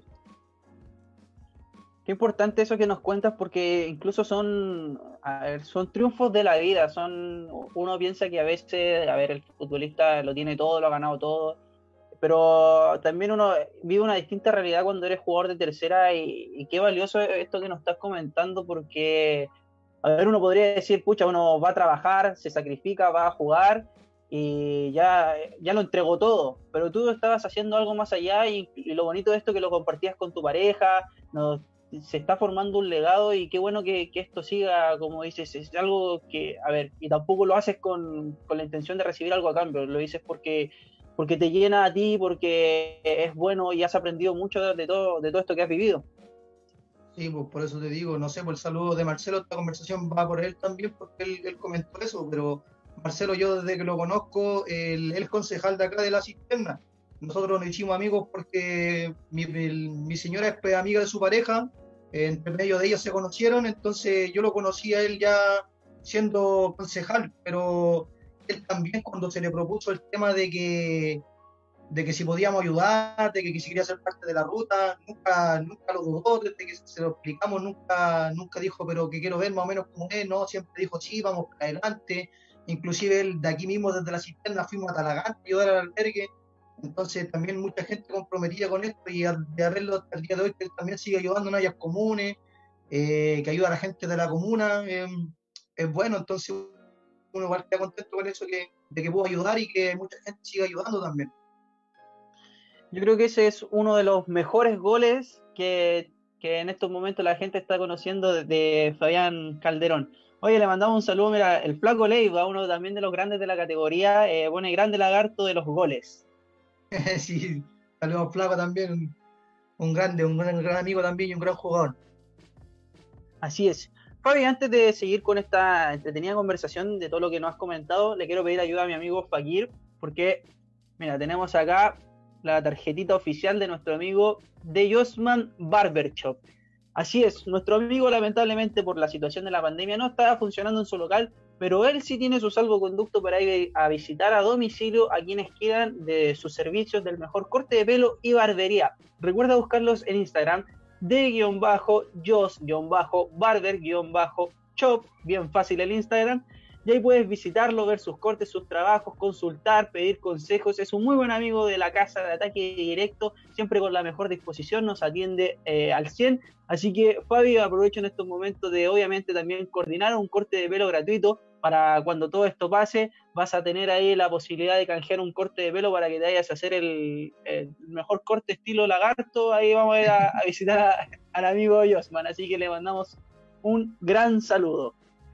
Qué importante eso que nos cuentas porque incluso son, a ver, son triunfos de la vida, son, uno piensa que a veces, a ver, el futbolista lo tiene todo, lo ha ganado todo, pero también uno vive una distinta realidad cuando eres jugador de tercera y, y qué valioso esto que nos estás comentando porque, a ver, uno podría decir, pucha, uno va a trabajar, se sacrifica, va a jugar y ya, ya lo entregó todo, pero tú estabas haciendo algo más allá y, y lo bonito de esto que lo compartías con tu pareja, nos, se está formando un legado y qué bueno que, que, esto siga, como dices, es algo que, a ver, y tampoco lo haces con, con la intención de recibir algo a cambio, lo dices porque porque te llena a ti, porque es bueno y has aprendido mucho de todo, de todo esto que has vivido. Sí, pues por eso te digo, no sé, por el saludo de Marcelo, esta conversación va por él también, porque él, él comentó eso, pero Marcelo, yo desde que lo conozco, él él es concejal de acá de la Cisterna. Nosotros nos hicimos amigos porque mi, el- mi señora es pues, amiga de su pareja, eh, entre medio de ellos se conocieron, entonces yo lo conocí a él ya siendo concejal, pero él también cuando se le propuso el tema de que de que si podíamos ayudar, de que, que si quería ser parte de la ruta, nunca, nunca lo dudó, desde que se lo explicamos, nunca, nunca dijo, pero que quiero ver más o menos cómo es, no, siempre dijo, sí, vamos para adelante, inclusive él de aquí mismo, desde la cisterna, fuimos a Talagante a ayudar al albergue, entonces también mucha gente comprometida con esto y al, de verlo hasta el día de hoy, que él también sigue ayudando en áreas comunes, eh, que ayuda a la gente de la comuna, eh, es bueno, entonces uno igual está contento con eso, que, de que pudo ayudar y que mucha gente siga ayudando también. Yo creo que ese es uno de los mejores goles que, que en estos momentos la gente está conociendo de, de Fabián Calderón. Oye, le mandamos un saludo, mira, el Flaco Leiva, uno también de los grandes de la categoría, eh, bueno, y grande lagarto de los goles. Sí, saludos Flaco también, un, un grande, un gran, gran amigo también y un gran jugador. Así es. Fabi, antes de seguir con esta entretenida conversación de todo lo que nos has comentado, le quiero pedir ayuda a mi amigo Fakir, porque, mira, tenemos acá la tarjetita oficial de nuestro amigo de Josman Barber Shop. Así es, nuestro amigo lamentablemente por la situación de la pandemia no estaba funcionando en su local, pero él sí tiene su salvoconducto para ir a visitar a domicilio a quienes quieran de sus servicios del mejor corte de pelo y barbería. Recuerda buscarlos en Instagram de guión bajo, jos guión bajo, barber guión bajo, shop, bien fácil el Instagram, y ahí puedes visitarlo, ver sus cortes, sus trabajos, consultar, pedir consejos. Es un muy buen amigo de la casa de Ataque Directo, siempre con la mejor disposición, nos atiende eh, al cien. Así que, Fabi, aprovecho en estos momentos de obviamente también coordinar un corte de pelo gratuito para cuando todo esto pase. Vas a tener ahí la posibilidad de canjear un corte de pelo para que te vayas a hacer el, el mejor corte estilo lagarto. Ahí vamos a ir a, a visitar a, al amigo Josman, así que le mandamos un gran saludo.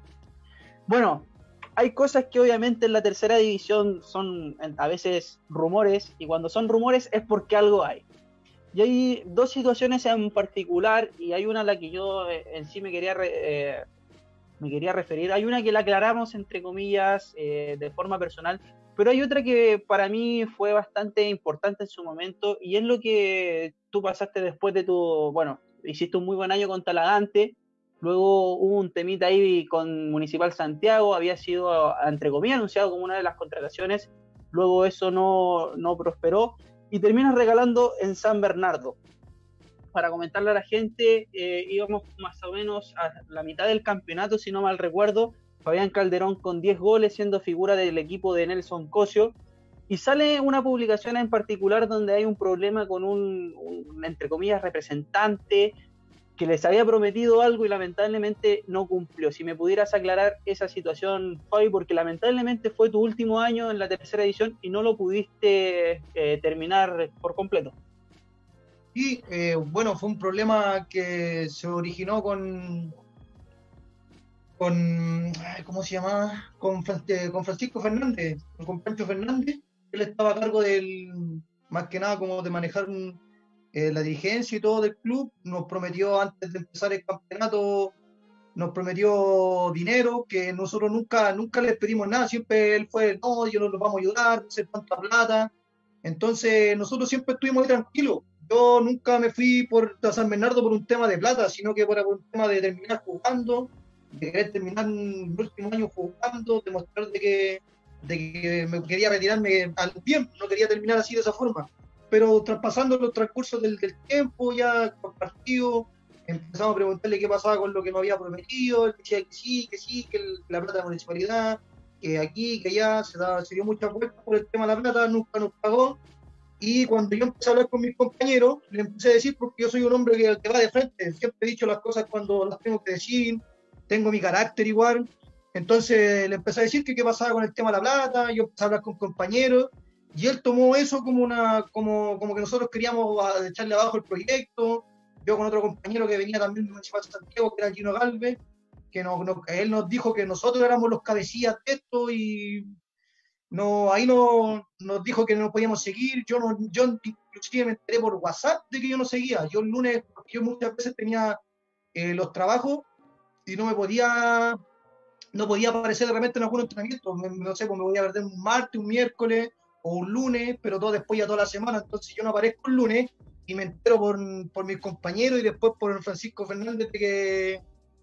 Bueno, hay cosas que obviamente en la tercera división son a veces rumores, y cuando son rumores es porque algo hay. Y hay dos situaciones en particular, y hay una a la que yo en sí me quería, eh, me quería referir. Hay una que la aclaramos, entre comillas, eh, de forma personal, pero hay otra que para mí fue bastante importante en su momento, y es lo que tú pasaste después de tu, bueno, hiciste un muy buen año con Talagante, luego hubo un temita ahí con Municipal Santiago, había sido, entre comillas, anunciado como una de las contrataciones, luego eso no, no prosperó, y terminas regalando en San Bernardo. Para comentarle a la gente, eh, íbamos más o menos a la mitad del campeonato, si no mal recuerdo, Fabián Calderón con diez goles, siendo figura del equipo de Nelson Cosio, y sale una publicación en particular donde hay un problema con un, un entre comillas, representante que les había prometido algo y lamentablemente no cumplió. Si me pudieras aclarar esa situación, Fabi, porque lamentablemente fue tu último año en la tercera edición y no lo pudiste eh, terminar por completo. Y eh, bueno, fue un problema que se originó con, con ¿cómo se llama? Con, eh, con Francisco Fernández, con Pancho Fernández. Él estaba a cargo del, más que nada como de manejar eh, la dirigencia y todo del club. Nos prometió antes de empezar el campeonato, nos prometió dinero, que nosotros nunca, nunca les pedimos nada, siempre él fue, no, yo no los vamos a ayudar, no sé cuánta plata. Entonces nosotros siempre estuvimos ahí tranquilos. Yo nunca me fui por San Bernardo por un tema de plata, sino que por, por un tema de terminar jugando, de querer terminar el último año jugando, demostrar de que, de que me quería retirarme al tiempo, no quería terminar así de esa forma. Pero traspasando los transcursos del, del tiempo, ya con partido, empezamos a preguntarle qué pasaba con lo que nos había prometido, él decía que sí, que sí, que el, la plata de la municipalidad, que aquí, que allá, se, da, se dio muchas vueltas por el tema de la plata, nunca nos pagó. Y cuando yo empecé a hablar con mis compañeros, le empecé a decir, porque yo soy un hombre que, que va de frente, siempre he dicho las cosas cuando las tengo que decir, tengo mi carácter igual, entonces le empecé a decir que qué pasaba con el tema de la plata, yo empecé a hablar con compañeros, y él tomó eso como una como, como que nosotros queríamos echarle abajo el proyecto, yo con otro compañero que venía también de Municipal Santiago, que era Gino Galvez, que no, no, él nos dijo que nosotros éramos los cabecillas de esto, y no, ahí no, nos dijo que no podíamos seguir. Yo, no, yo inclusive me enteré por WhatsApp de que yo no seguía. Yo el lunes, porque yo muchas veces tenía eh, los trabajos y no me podía, no podía aparecer de repente en algún entrenamiento. Me- no sé, pues me voy a perder un martes, un miércoles o un lunes, pero todo después ya toda la semana. Entonces yo no aparezco el lunes y me entero por, por mis compañeros y después por Francisco Fernández de que,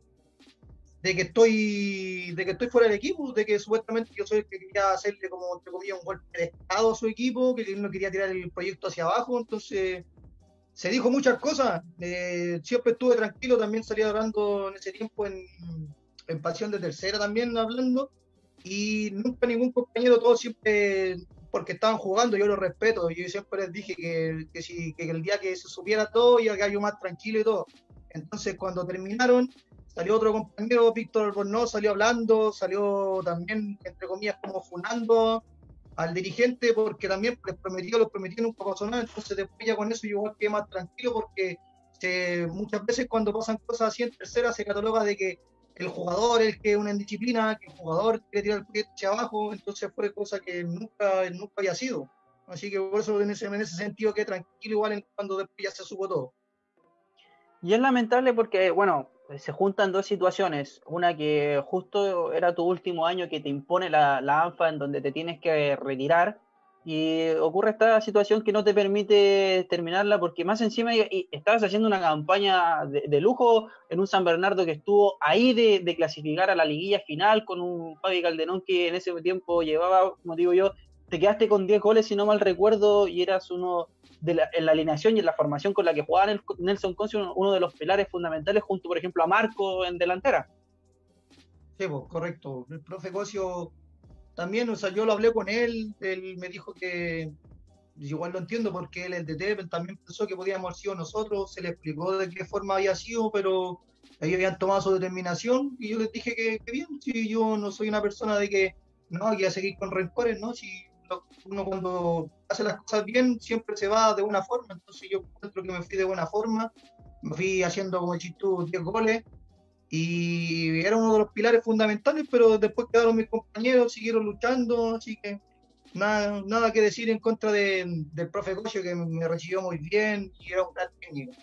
de que estoy de que estoy fuera del equipo, de que supuestamente yo soy el que quería hacerle como entre comillas un golpe de estado a su equipo, que él no quería tirar el proyecto hacia abajo. Entonces se dijo muchas cosas. Eh, siempre estuve tranquilo, también salía hablando en ese tiempo en, en Pasión de Tercera también hablando, y nunca ningún compañero, todos siempre, porque estaban jugando, yo lo respeto, yo siempre les dije que, que, si, que el día que se supiera todo, iba a quedar yo más tranquilo y todo. Entonces cuando terminaron, salió otro compañero, Víctor Albornoz, salió hablando, salió también, entre comillas, como funando al dirigente, porque también les prometió, los prometió nunca pasó nada. Entonces después ya con eso yo igual quedé más tranquilo, porque se, muchas veces cuando pasan cosas así en tercera se cataloga de que el jugador es el que es una indisciplina, que el jugador quiere tirar el proyecto hacia abajo. Entonces fue cosa que nunca, nunca había sido. Así que por eso en ese, en ese sentido quedé tranquilo igual en cuando después ya se supo todo. Y es lamentable porque, bueno, se juntan dos situaciones. Una que justo era tu último año que te impone la, la ANFA en donde te tienes que retirar y ocurre esta situación que no te permite terminarla porque más encima y, y estabas haciendo una campaña de, de lujo en un San Bernardo que estuvo ahí de, de clasificar a la liguilla final con un Fabi Calderón que en ese tiempo llevaba, como digo yo, te quedaste con diez goles si no mal recuerdo y eras uno de la, en la alineación y en la formación con la que jugaba Nelson Conce, uno, uno de los pilares fundamentales, junto, por ejemplo, a Marco en delantera. Sí, pues, correcto. El profe Cosio también, o sea, yo lo hablé con él, él me dijo que igual lo entiendo porque él, el D T, también pensó que podíamos haber sido nosotros, se le explicó de qué forma había sido, pero ellos habían tomado su determinación y yo les dije que, que bien, si yo no soy una persona de que no, que voy a seguir con rencores, ¿no? Si lo- uno cuando hace las cosas bien siempre se va de buena forma. Entonces yo encuentro que me fui de buena forma, me fui haciendo como chistú diez goles y era uno de los pilares fundamentales, pero después quedaron mis compañeros, siguieron luchando, así que nada, nada que decir en contra de, del profe Cocho, que me recibió muy bien y era un gran técnico.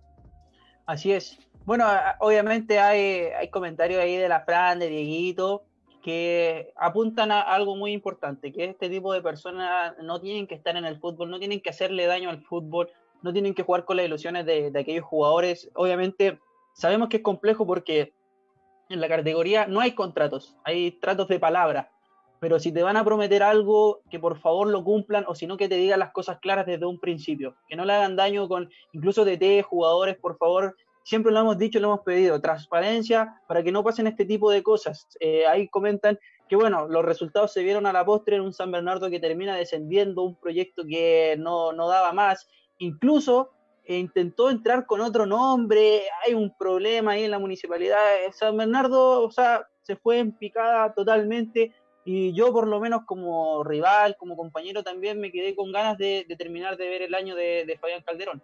Así es. Bueno, obviamente hay, hay comentarios ahí de la Fran, de Dieguito, que apuntan a algo muy importante, que este tipo de personas no tienen que estar en el fútbol, no tienen que hacerle daño al fútbol, no tienen que jugar con las ilusiones de, de aquellos jugadores. Obviamente sabemos que es complejo porque en la categoría no hay contratos, hay tratos de palabra, pero si te van a prometer algo, que por favor lo cumplan, o si no, que te digan las cosas claras desde un principio, que no le hagan daño con incluso D T, jugadores, por favor, siempre lo hemos dicho, lo hemos pedido, transparencia para que no pasen este tipo de cosas. Eh, ahí comentan que bueno, los resultados se vieron a la postre en un San Bernardo que termina descendiendo, un proyecto que no, no daba más, incluso eh, intentó entrar con otro nombre, hay un problema ahí en la municipalidad de San Bernardo, o sea, se fue en picada totalmente y yo por lo menos como rival, como compañero también me quedé con ganas de, de terminar de ver el año de, de Fabián Calderón.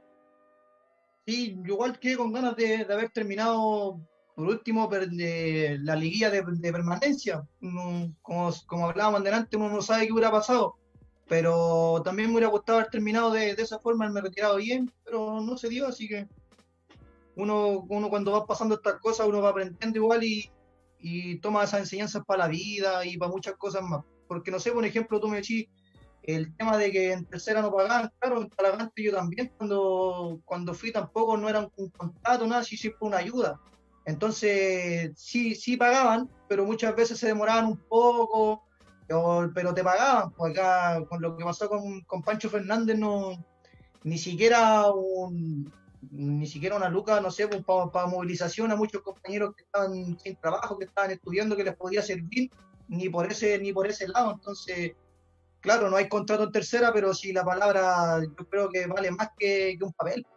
Sí, yo igual que con ganas de, de haber terminado, por último, per- de la liguilla de, de permanencia. Uno, como, como hablábamos delante, uno no sabe qué hubiera pasado, pero también me hubiera gustado haber terminado de, de esa forma, haberme retirado bien, pero no se dio, así que uno, uno cuando va pasando estas cosas, uno va aprendiendo igual y, y toma esas enseñanzas para la vida y para muchas cosas más. Porque no sé, por ejemplo, tú me decís el tema de que en tercera no pagaban, claro, en Talagante yo también cuando, cuando fui tampoco no era un contrato, nada, sí, siempre una ayuda. Entonces, sí, sí pagaban, pero muchas veces se demoraban un poco, o- pero te pagaban. Pues acá, con lo que pasó con, con Pancho Fernández, no, ni siquiera un, ni siquiera una luca, no sé, pues, para movilización a muchos compañeros que estaban sin trabajo, que estaban estudiando, que les podía servir, ni por ese, ni por ese lado. Entonces, claro, no hay contrato en tercera, pero sí la palabra yo creo que vale más que, que un papel.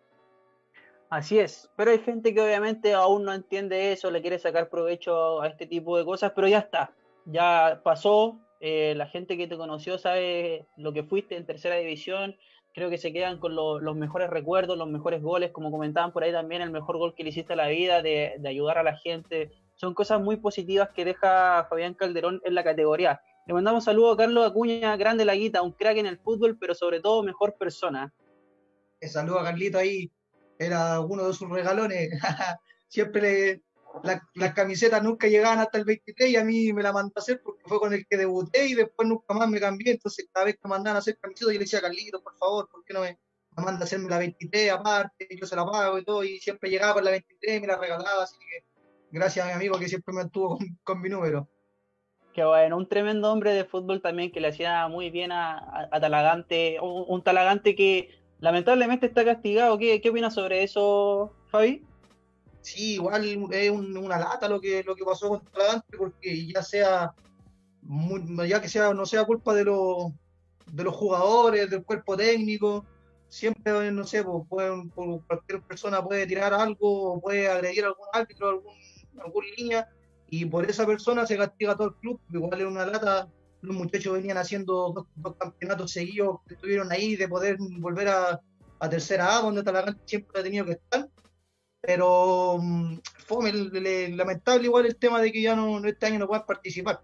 Así es, pero hay gente que obviamente aún no entiende eso, le quiere sacar provecho a este tipo de cosas, pero ya está, ya pasó, eh, la gente que te conoció sabe lo que fuiste en tercera división, creo que se quedan con lo, los mejores recuerdos, los mejores goles, como comentaban por ahí también, el mejor gol que le hiciste a la vida, de, de ayudar a la gente, son cosas muy positivas que deja Fabián Calderón en la categoría. Le mandamos saludos a Carlos Acuña, grande Laguita, un crack en el fútbol, pero sobre todo mejor persona. Eh, saludo a Carlito ahí, era uno de sus regalones. Siempre le, la- las camisetas nunca llegaban hasta el veintitrés y a mí me la mandó a hacer porque fue con el que debuté y después nunca más me cambié. Entonces, cada vez que me mandaban a hacer camisetas, yo le decía, Carlito, por favor, ¿por qué no me, me manda a hacerme la veintitrés aparte? Yo se la pago y todo, y siempre llegaba con la veintitrés y me la regalaba. Así que gracias a mi amigo que siempre me mantuvo con, con mi número. Que bueno, un tremendo hombre de fútbol también que le hacía muy bien a, a, a Talagante, un, un Talagante que lamentablemente está castigado. ¿Qué, qué opinas sobre eso, Fabi? Sí, igual es un- una lata lo que, lo que pasó con Talagante, porque ya sea, muy- ya que sea, no sea culpa de los, de los jugadores, del cuerpo técnico, siempre, no sé, pues, pueden- por- cualquier persona puede tirar algo, o puede agredir a algún árbitro, algún, algún línea, y por esa persona se castiga a todo el club. Igual es una lata, los muchachos venían haciendo dos, dos campeonatos seguidos que estuvieron ahí, de poder volver a, a tercera A, donde Talagante siempre ha tenido que estar, pero mm, fome, le- lamentable igual el tema de que ya no, no- este año no puedan participar.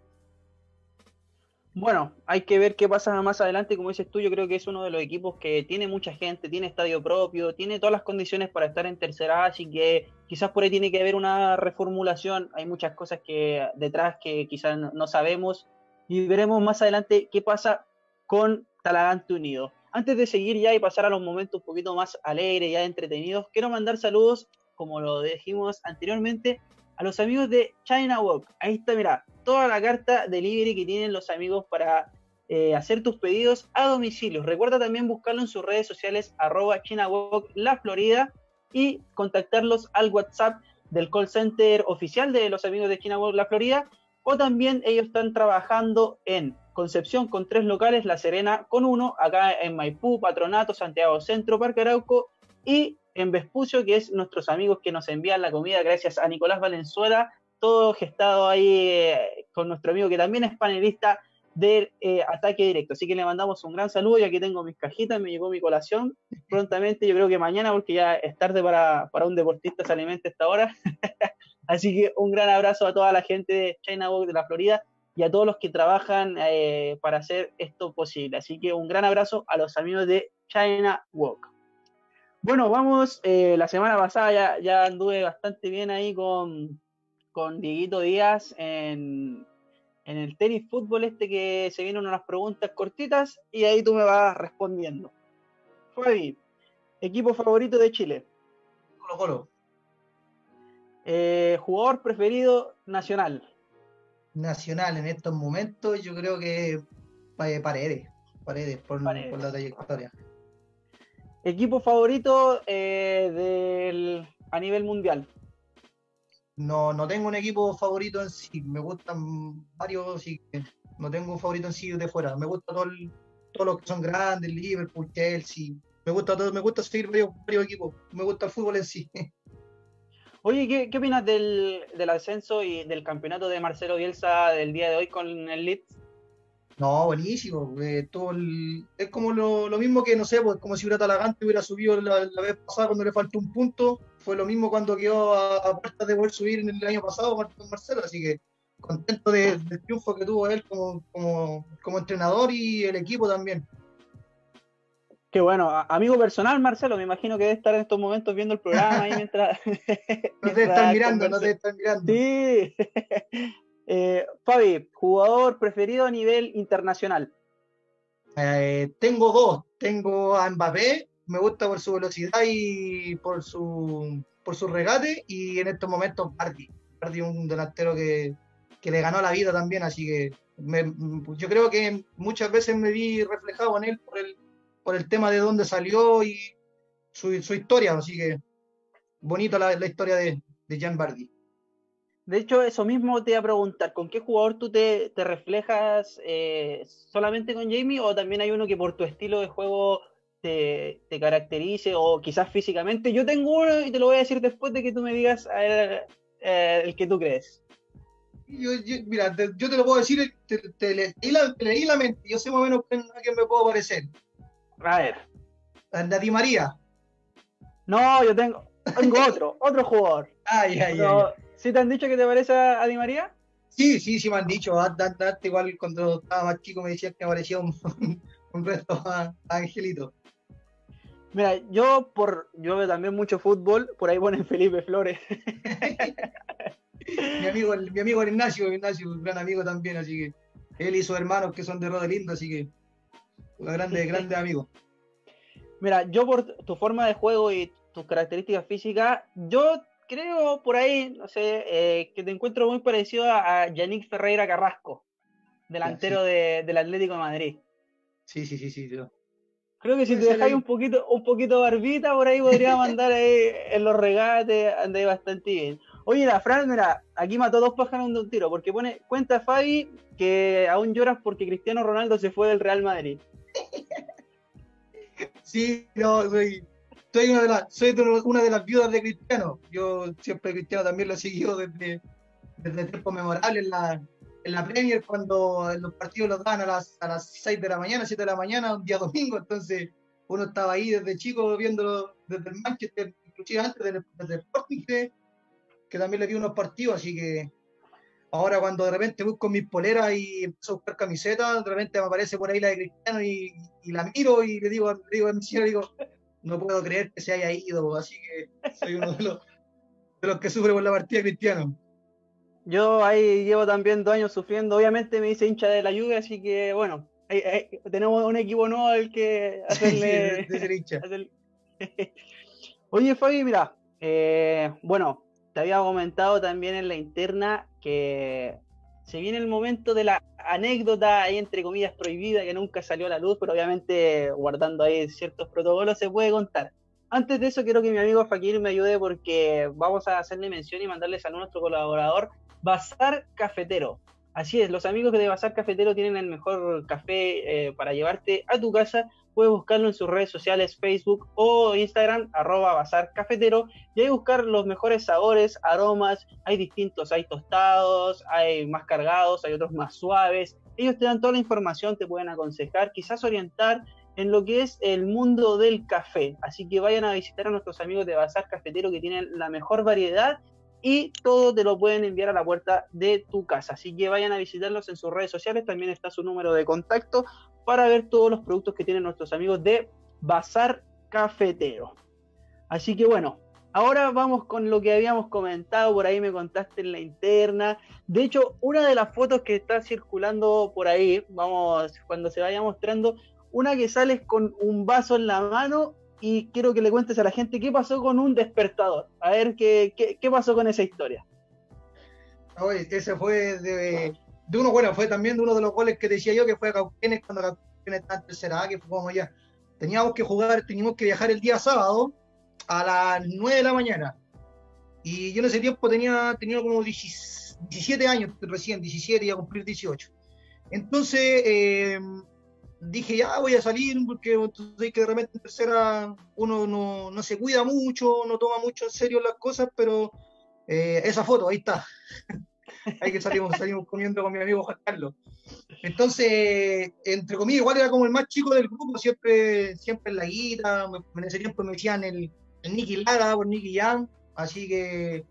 Bueno, hay que ver qué pasa más adelante. Como dices tú, yo creo que es uno de los equipos que tiene mucha gente, tiene estadio propio, tiene todas las condiciones para estar en tercera A, así que quizás por ahí tiene que haber una reformulación. Hay muchas cosas que detrás que quizás no, no sabemos y veremos más adelante qué pasa con Talagante Unido. Antes de seguir ya y pasar a los momentos un poquito más alegres, ya entretenidos, quiero mandar saludos, como lo dijimos anteriormente, a los amigos de China Walk. Ahí está, mira, toda la carta delivery que tienen los amigos para eh, hacer tus pedidos a domicilio. Recuerda también buscarlo en sus redes sociales, arroba ChinaWalk La Florida, y contactarlos al WhatsApp del call center oficial de los amigos de China Walk La Florida, o también ellos están trabajando en Concepción con tres locales, La Serena con uno, acá en Maipú, Patronato, Santiago Centro, Parque Arauco, y en Vespucio, que es nuestros amigos que nos envían la comida, gracias a Nicolás Valenzuela, todo gestado ahí eh, con nuestro amigo que también es panelista del eh, Ataque Directo. Así que le mandamos un gran saludo, y aquí tengo mis cajitas, me llegó mi colación prontamente, yo creo que mañana, porque ya es tarde para, para un deportista se alimente a esta hora. Así que un gran abrazo a toda la gente de China Walk de la Florida y a todos los que trabajan eh, para hacer esto posible. Así que un gran abrazo a los amigos de China Walk. Bueno, vamos, eh, la semana pasada ya, ya anduve bastante bien ahí con, con Dieguito Díaz en, en el tenis fútbol este, que se vienen unas preguntas cortitas y ahí tú me vas respondiendo. Fabi, equipo favorito de Chile. Colo Colo. Eh, jugador preferido nacional. Nacional en estos momentos, yo creo que eh, Paredes, Paredes por, por la Paredes. trayectoria. Equipo favorito eh, del, a nivel mundial. No, no tengo un equipo favorito en sí, me gustan varios, así que no tengo un favorito en sí de fuera. Me gusta todo el- todos los que son grandes, Liverpool, Chelsea. Me gusta todo, me gusta seguir varios, varios equipos. Me gusta el fútbol en sí. Oye, ¿qué, qué opinas del, del ascenso y del campeonato de Marcelo Bielsa del día de hoy con el Leeds? No, buenísimo. eh, todo el- es como lo, lo mismo que, no sé, pues como si hubiera Talagante hubiera subido la, la vez pasada cuando le faltó un punto. Fue lo mismo cuando quedó a, a puertas de poder subir en el año pasado con Marcelo. Así que contento de- del triunfo que tuvo él como, como, como entrenador y el equipo también. Qué bueno, a- amigo personal, Marcelo, me imagino que debe estar en estos momentos viendo el programa ahí mientras, No te están mientras mirando, no conversa. te están mirando. Sí. eh, Fabi, jugador preferido a nivel internacional. Eh, tengo dos. Tengo a Mbappé, me gusta por su velocidad y por su, por su regate. Y en estos momentos Bardi. Bardi es un delantero que, que le ganó la vida también. Así que me- yo creo que muchas veces me vi reflejado en él por el, por el tema de dónde salió y su, su historia. Así que bonita la, la historia de, de Jan Bardi. De hecho, eso mismo te iba a preguntar, ¿con qué jugador tú te, te reflejas eh, solamente con Jamie, o también hay uno que por tu estilo de juego te, te caracterice o quizás físicamente? Yo tengo uno y te lo voy a decir después de que tú me digas a ver, eh, el que tú crees. Yo, yo- mira, te- yo te lo puedo decir, te, te le- leí la, te leí la mente, yo sé más o menos a quién me puedo parecer. A ver. A Di María. No, yo tengo, tengo otro, otro jugador. Ay, ay, ay, ay. Pero, ¿sí te han dicho que te parece a, a Di María? Sí, sí, sí me han dicho, antes, antes, igual cuando estaba más chico me decían que me parecía un, un resto a, a Angelito. Mira, yo por yo veo también mucho fútbol, por ahí ponen Felipe Flores. mi amigo, el, mi amigo el Ignacio, Ignacio, un gran amigo también, así que él y sus hermanos que son de Rodelindo, así que un grande, grande amigo. Mira, yo por tu forma de juego y tus características físicas, yo creo por ahí, no sé, eh, que te encuentro muy parecido a, a Yannick Ferreira Carrasco, Ya, sí, delantero de, del Atlético de Madrid. sí, sí, sí, sí, sí. Creo que si Puede te ser dejáis ahí. un poquito, un poquito barbita, por ahí podría mandar ahí en los regates, andáis bastante bien. Oye, la Fran, mira, aquí mató dos pájaros de un tiro, porque pone, cuenta Fabi que aún lloras porque Cristiano Ronaldo se fue del Real Madrid. Sí, no, soy, soy, una de las, soy de una de las viudas de Cristiano. Yo siempre a Cristiano también lo he seguido desde, desde tiempos memorables en la, en la Premier, cuando los partidos los dan a las, a las seis de la mañana, siete de la mañana, un día domingo. Entonces uno estaba ahí desde chico viéndolo desde el Manchester, inclusive antes del, desde el Sporting, que, que también le dio unos partidos. Así que ahora cuando de repente busco mis poleras y empiezo a buscar camisetas, de repente me aparece por ahí la de Cristiano y, y la miro y le digo, le digo a mi señora, digo, no puedo creer que se haya ido, así que soy uno de los, de los que sufre por la partida de Cristiano. Yo ahí llevo también dos años sufriendo, obviamente me hice hincha de la Juve, así que bueno, ahí, ahí tenemos un equipo nuevo al que Sí, sí, de, hacerle... de ser hincha. hacer- Oye, Fabi, mira, eh, bueno, te había comentado también en la interna que se viene el momento de la anécdota ahí entre comillas prohibida que nunca salió a la luz, pero obviamente guardando ahí ciertos protocolos se puede contar. Antes de eso quiero que mi amigo Fakir me ayude porque vamos a hacerle mención y mandarle saludos a nuestro colaborador Bazar Cafetero. Así es, los amigos de Bazar Cafetero tienen el mejor café eh, para llevarte a tu casa. Puedes buscarlo en sus redes sociales, Facebook o Instagram, arroba Bazar Cafetero, y ahí buscar los mejores sabores, aromas. Hay distintos, hay tostados, hay más cargados, hay otros más suaves. Ellos te dan toda la información, te pueden aconsejar, quizás orientar en lo que es el mundo del café. Así que vayan a visitar a nuestros amigos de Bazar Cafetero que tienen la mejor variedad y todo te lo pueden enviar a la puerta de tu casa. Así que vayan a visitarlos en sus redes sociales, también está su número de contacto para ver todos los productos que tienen nuestros amigos de Bazar Cafetero. Así que bueno, ahora vamos con lo que habíamos comentado, por ahí me contaste en la interna. De hecho, una de las fotos que está circulando por ahí, vamos, cuando se vaya mostrando, una que sales con un vaso en la mano y quiero que le cuentes a la gente qué pasó con un despertador. A ver qué, qué, qué pasó con esa historia. Oye, ese fue de, de uno, bueno, fue también de uno de los goles que decía yo, que fue a Cauquenes cuando Cauquenes estaba en tercera A, que fue como ya. Teníamos que jugar, teníamos que viajar el día sábado a las nueve de la mañana. Y yo en ese tiempo tenía, tenía como diecisiete años recién, diecisiete, iba a cumplir dieciocho. Entonces eh, dije, ya voy a salir, porque entonces que de repente en tercera uno no, no se cuida mucho, no toma mucho en serio las cosas, pero eh, esa foto, ahí está. Ahí que salimos, salimos comiendo con mi amigo Juan Carlos. Entonces, entre comillas, igual era como el más chico del grupo, siempre, siempre en la guita, en ese tiempo me decían el, el Nicky Lara por Nicky Jam, así que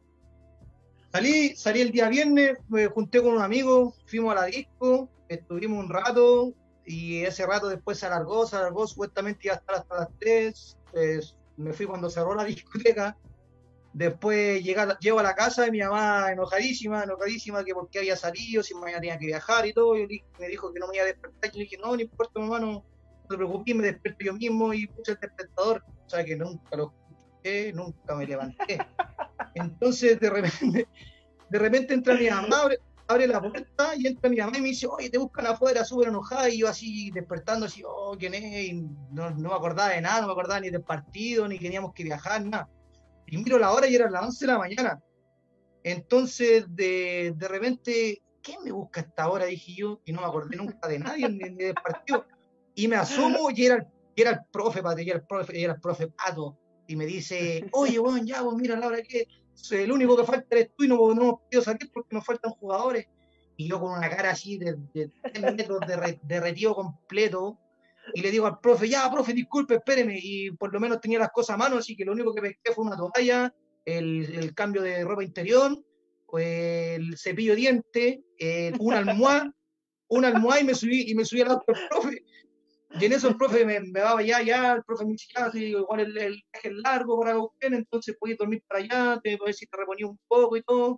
salí, salí el día viernes, me junté con un amigo, fuimos a la disco, estuvimos un rato, y ese rato después se alargó, se alargó, supuestamente iba a estar hasta las tres, pues me fui cuando cerró la discoteca. Después llegar, llego a la casa y mi mamá enojadísima, enojadísima que porque había salido, si mañana tenía que viajar y todo. Y me dijo que no me iba a despertar. Y le dije, no, no importa, mamá, no, no te preocupes, me despierto yo mismo y puse el despertador. O sea que nunca lo escuché, nunca me levanté. Entonces de repente, de repente entra mi mamá, abre, abre la puerta y entra mi mamá y me dice, oye, te buscan afuera, súper enojada. Y yo así despertando, así, oh, ¿quién es? Y no, no me acordaba de nada, no me acordaba ni del partido, ni que teníamos que viajar, nada. Y miro la hora y eran las once de la mañana. Entonces, de, de repente, ¿quién me busca a esta hora? Dije yo, y no me acordé nunca de nadie ni, ni del partido. Y me asomo y era, y era el profe, y era el profe, y era el profe Pato. Y me dice, oye, bueno, ya, pues mira la hora que el único que falta eres tú y no, no hemos podido salir porque nos faltan jugadores. Y yo con una cara así de, de tres metros de, re, de retiro completo, y le digo al profe, ya, profe, disculpe, espéreme, y por lo menos tenía las cosas a mano, así que lo único que pesqué fue una toalla, el, el cambio de ropa interior, eh, el cepillo de dientes, eh, una almohada, una almohada y me subí, y me subí al auto del profe. Y en eso el profe me, me daba ya, ya, el profe me decía, sí, igual el, el viaje es largo para usted, entonces podía dormir para allá, te, a ver si te reponía un poco y todo.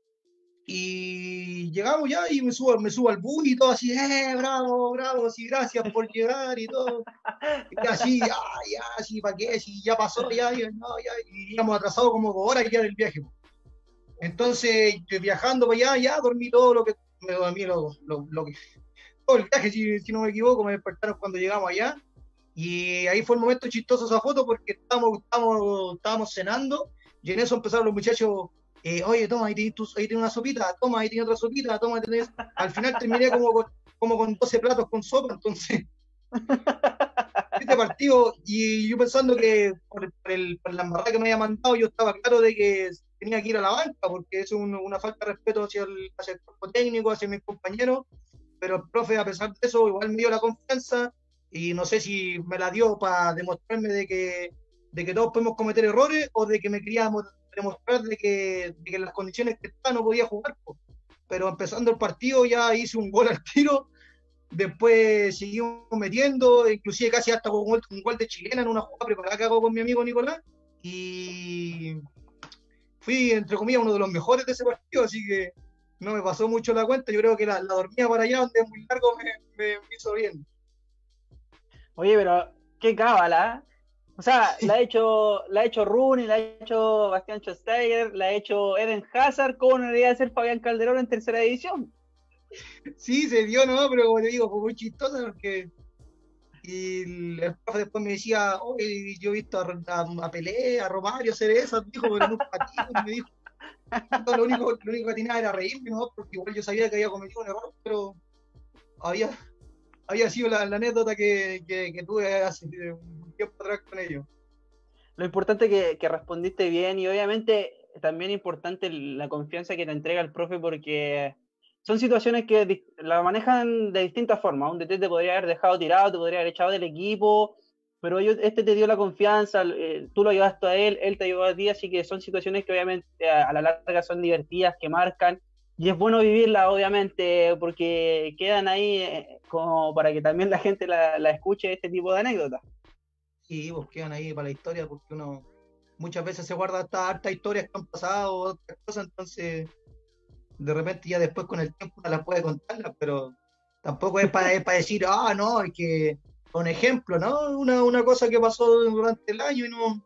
Y llegamos ya y me subo, me subo al bus y todo así, eh, bravo, bravo, así, gracias por llegar y todo. Y así, ya, ya, así, ¿para qué? Si ya pasó, ya, ya, no, ya, y íbamos atrasados como dos horas ya del viaje. Entonces, viajando para allá, ya dormí todo lo que, me dormí lo, lo, lo que, todo el viaje, si, si no me equivoco, me despertaron cuando llegamos allá. Y ahí fue el momento chistoso esa foto porque estábamos, estábamos, estábamos cenando y en eso empezaron los muchachos, eh, oye, toma, ahí tienes, tu, ahí tienes una sopita, toma, ahí tienes otra sopita, toma, ahí tenés. Al final terminé como con, como con doce platos con sopa, entonces, este partido, y yo pensando que por, por, el, por la embarrada que me había mandado, yo estaba claro de que tenía que ir a la banca, porque es un, una falta de respeto hacia el, hacia el cuerpo técnico, hacia mis compañeros, pero el profe, a pesar de eso, igual me dio la confianza, y no sé si me la dio para demostrarme de que, de que todos podemos cometer errores o de que me quería demostrar de que, de que en las condiciones que está no podía jugar. Pero empezando el partido ya hice un gol al tiro, después seguimos metiendo, inclusive casi hasta con un gol, un gol de chilena en una jugada preparada que hago con mi amigo Nicolás, y fui, entre comillas, uno de los mejores de ese partido, así que no me pasó mucho la cuenta. Yo creo que la, la dormida para allá, donde es muy largo, me, me, me hizo bien. Oye, pero qué cábala. O sea, la ha hecho, la ha hecho Rooney, la ha hecho Bastián Schweinsteiger, la ha hecho Eden Hazard, ¿cómo no debería ser Fabián Calderón en tercera división? Sí, se dio, ¿no? Pero como te digo, fue muy chistoso porque y el profe después me decía, oye, yo he visto a, a, a Pelé, a Romario hacer eso, dijo, pero no partido, y me dijo, no, lo único, lo único que tenía era reírme, ¿no? Porque igual yo sabía que había cometido un error, pero había, había sido la, la anécdota que, que, que tuve hace un tiempo atrás con ellos. Lo importante es que, que respondiste bien y obviamente también importante la confianza que te entrega el profe porque son situaciones que la manejan de distintas formas. Un D T te podría haber dejado tirado, te podría haber echado del equipo, pero yo, este te dio la confianza, eh, tú lo ayudaste a él, él te ayudó a ti, así que son situaciones que obviamente a, a la larga son divertidas, que marcan, y es bueno vivirlas obviamente porque quedan ahí eh, como para que también la gente la, la escuche, este tipo de anécdotas. Sí, pues quedan ahí para la historia porque uno muchas veces se guarda estas hartas historias que han pasado, otras cosas, entonces de repente ya después con el tiempo no las puede contarlas, pero tampoco es para, es para decir, ah, no, es que un ejemplo, ¿no? Una, una cosa que pasó durante el año y no,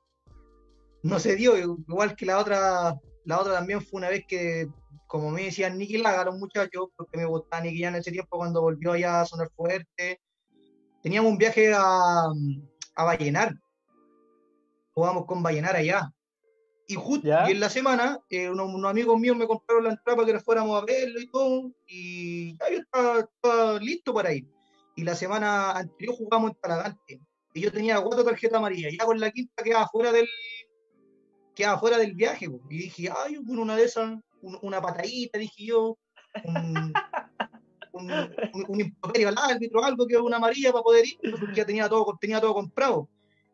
no se dio, igual que la otra, la otra también fue una vez que, como me decían Nicky Laga, los muchachos, porque me gustaba Nicky ya en ese tiempo cuando volvió allá a sonar fuerte, teníamos un viaje a, a Vallenar, jugamos con Vallenar allá. Y justo y en la semana, eh, unos, unos amigos míos me compraron la entrada para que nos fuéramos a verlo y todo, y ya yo estaba, estaba listo para ir. Y la semana anterior jugamos en Talagante, y yo tenía cuatro tarjetas amarillas, ya con la quinta quedaba fuera del, quedaba fuera del viaje, pues. Y dije, ay, yo con una de esas, un, una patadita, dije yo, un, un, un, un improperio al árbitro, algo que una amarilla para poder ir, porque ya tenía todo, tenía todo comprado.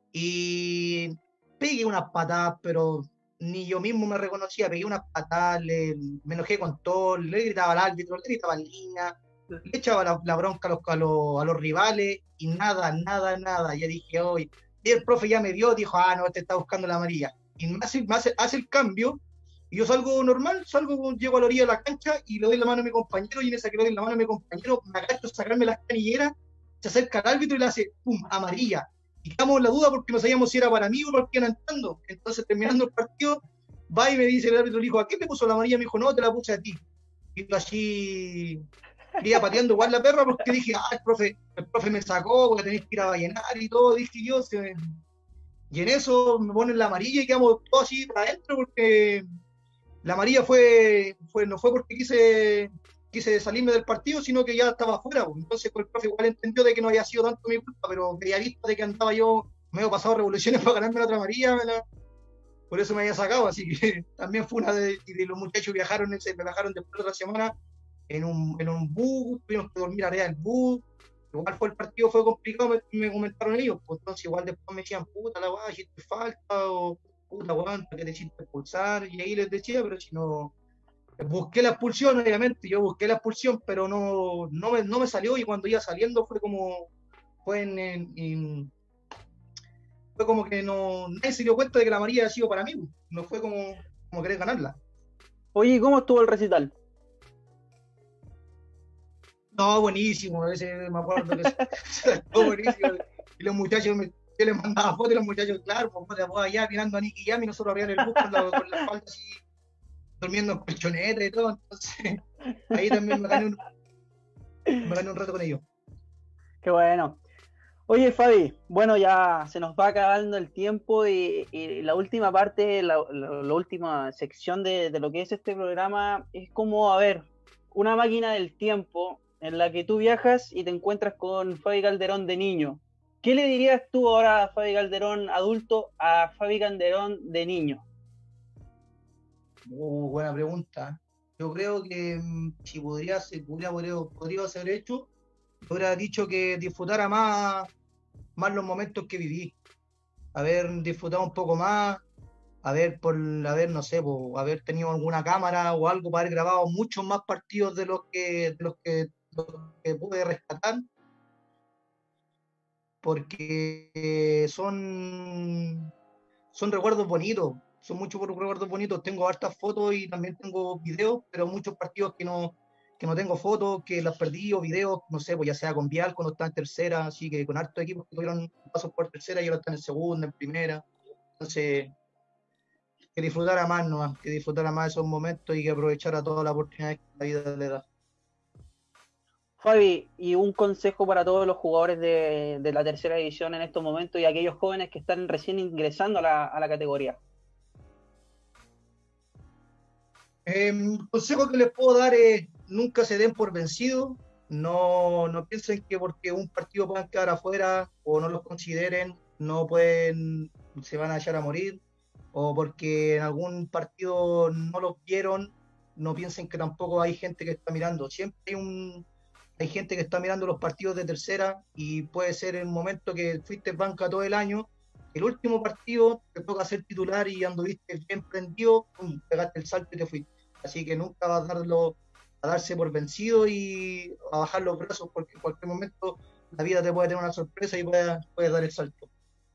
Y pegué unas patadas, pero ni yo mismo me reconocía, pegué unas patadas, le, me enojé con todo, le gritaba al árbitro, le gritaba al línea, le echaba la, la bronca a los, a, los, a los rivales, y nada, nada, nada. Ya dije, hoy, y el profe ya me vio, dijo, ah, no, este está buscando la amarilla. Y me hace, me hace, hace el cambio, y yo salgo normal, salgo, llego a la orilla de la cancha, y le doy la mano a mi compañero, y en esa que le doy la mano a mi compañero, me agacho a sacarme las canilleras, se acerca al árbitro y le hace, pum, amarilla. Y quedamos en la duda porque no sabíamos si era para mí o para el que iban entrando. Entonces, terminando el partido, va y me dice el árbitro, le dijo, ¿a quién le puso la amarilla? Me dijo, no, te la puse a ti. Y yo así, iba pateando igual la perra porque dije, ah, el profe, el profe me sacó porque tenés que ir a Vallenar y todo, dije yo. Se... Y en eso me ponen la amarilla y quedamos todos así para adentro porque la amarilla fue, fue no fue porque quise... quise salirme del partido, sino que ya estaba afuera, pues. Entonces el profe igual entendió de que no había sido tanto mi culpa, pero veía visto de que andaba yo medio pasado revoluciones para ganarme la otra amarilla, la... por eso me había sacado, así que también fue una de, de los muchachos viajaron, ese, me viajaron después de otra semana en un, en un bus, tuvimos que dormir arriba del bus, igual fue el partido, fue complicado, me, me comentaron ellos, pues entonces igual después me decían, puta la guay, hiciste falta, o puta guanta, que te hiciste expulsar, y ahí les decía, pero si no, Busqué la expulsión, obviamente, yo busqué la expulsión, pero no, no, me, no me salió, y cuando iba saliendo fue como, fue en, en- en- fue como que no, nadie se dio cuenta de que la amarilla había sido para mí, no fue como, como querer ganarla. Oye, ¿cómo estuvo el recital? No, buenísimo, ese me acuerdo que estuvo buenísimo, y los muchachos, me, yo les mandaba fotos y los muchachos, claro, pues de allá mirando a Nicky Jam y nosotros arriba en el bus con la, con la espalda así, durmiendo en colchoneta y todo, entonces ahí también me gané un, me gané un rato con ellos. Qué bueno. Oye, Fabi, bueno, ya se nos va acabando el tiempo y, y la última parte, la, la- la última sección de, de lo que es este programa es como, a ver, una máquina del tiempo en la que tú viajas y te encuentras con Fabi Calderón de niño. ¿Qué le dirías tú ahora a Fabi Calderón adulto a Fabi Calderón de niño? Oh, buena pregunta. Yo creo que mm, si podría, ser- podría, podría, podría haber hecho, hubiera dicho que disfrutara más, más los momentos que viví, haber disfrutado un poco más, haber, por, haber, no sé, po, haber tenido alguna cámara o algo para haber grabado muchos más partidos de los que, de los que, los que pude rescatar, porque eh, son, son recuerdos bonitos, son muchos recuerdos bonitos. Tengo hartas fotos y también tengo videos, pero muchos partidos que no, que no tengo fotos, que las perdí, o videos, no sé, pues ya sea con Vial cuando estaba en tercera, así que con hartos equipos que tuvieron pasos por tercera y ahora están en segunda, en primera. Entonces, que disfrutara más nomás, que disfrutara más esos momentos y que aprovechara todas las oportunidades que la vida le da. Fabi, y un consejo para todos los jugadores de, de la tercera división en estos momentos y aquellos jóvenes que están recién ingresando a la, a la categoría. El consejo que les puedo dar es nunca se den por vencidos, no, no piensen que porque un partido puedan quedar afuera o no los consideren, no pueden, se van a echar a morir, o porque en algún partido no los vieron, no piensen que tampoco hay gente que está mirando. Siempre hay un, hay gente que está mirando los partidos de tercera, y puede ser el momento que fuiste banca todo el año, el último partido te toca ser titular y anduviste bien prendido, pum, pegaste el salto y te fuiste. Así que nunca va a darlo, a darse por vencido y a bajar los brazos, porque en cualquier momento la vida te puede tener una sorpresa y puede, puede dar el salto.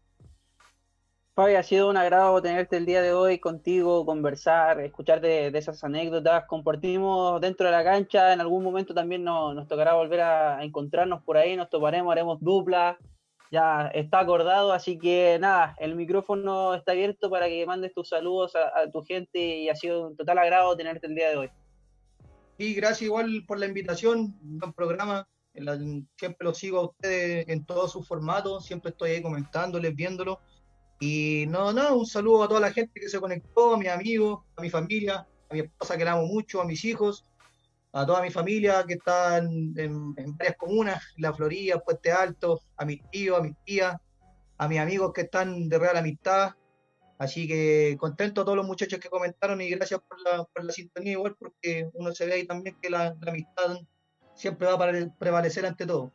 Fabi, ha sido un agrado tenerte el día de hoy contigo, conversar, escuchar de, de esas anécdotas. Compartimos dentro de la cancha, en algún momento también nos, nos tocará volver a, a encontrarnos por ahí, nos toparemos, haremos dupla, ya está acordado, así que nada, el micrófono está abierto para que mandes tus saludos a, a tu gente y ha sido un total agrado tenerte el día de hoy. Y gracias igual por la invitación, un buen programa. En la- siempre los sigo a ustedes en todos sus formatos, siempre estoy ahí comentándoles, viéndolos. Y no, no, un saludo a toda la gente que se conectó, a mis amigos, a mi familia, a mi esposa que la amo mucho, a mis hijos, a toda mi familia que está en, en- en varias comunas, La Florida, Puente Alto, a mis tíos, a mis tías, a mis amigos que están de Real Amistad. Así que contento a todos los muchachos que comentaron, y gracias por la, por la sintonía igual, porque uno se ve ahí también que la, la amistad siempre va a pare- prevalecer ante todo.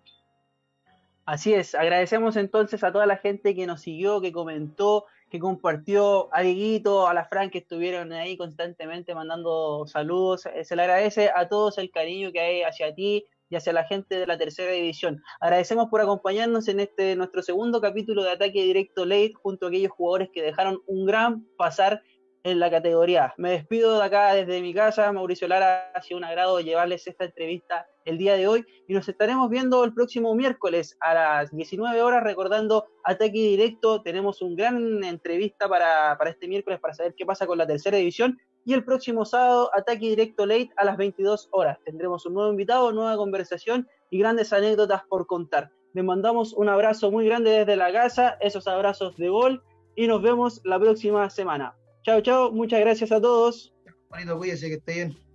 Así es, agradecemos entonces a toda la gente que nos siguió, que comentó, que compartió, a Dieguito, a la Fran, que estuvieron ahí constantemente mandando saludos. Eh, Se le agradece a todos el cariño que hay hacia ti y hacia la gente de la tercera división. Agradecemos por acompañarnos en este nuestro segundo capítulo de Ataque Directo Late, junto a aquellos jugadores que dejaron un gran pasar en la categoría. Me despido de acá desde mi casa, Mauricio Lara, ha sido un agrado llevarles esta entrevista el día de hoy y nos estaremos viendo el próximo miércoles a las diecinueve horas, recordando Ataque Directo. Tenemos una gran entrevista para, para este miércoles para saber qué pasa con la tercera división, y el próximo sábado Ataque Directo Late a las veintidós horas. Tendremos un nuevo invitado, nueva conversación y grandes anécdotas por contar. Les mandamos un abrazo muy grande desde la casa, esos abrazos de gol, y nos vemos la próxima semana. Chao, chao, muchas gracias a todos. Bonito, cuídese, que esté bien.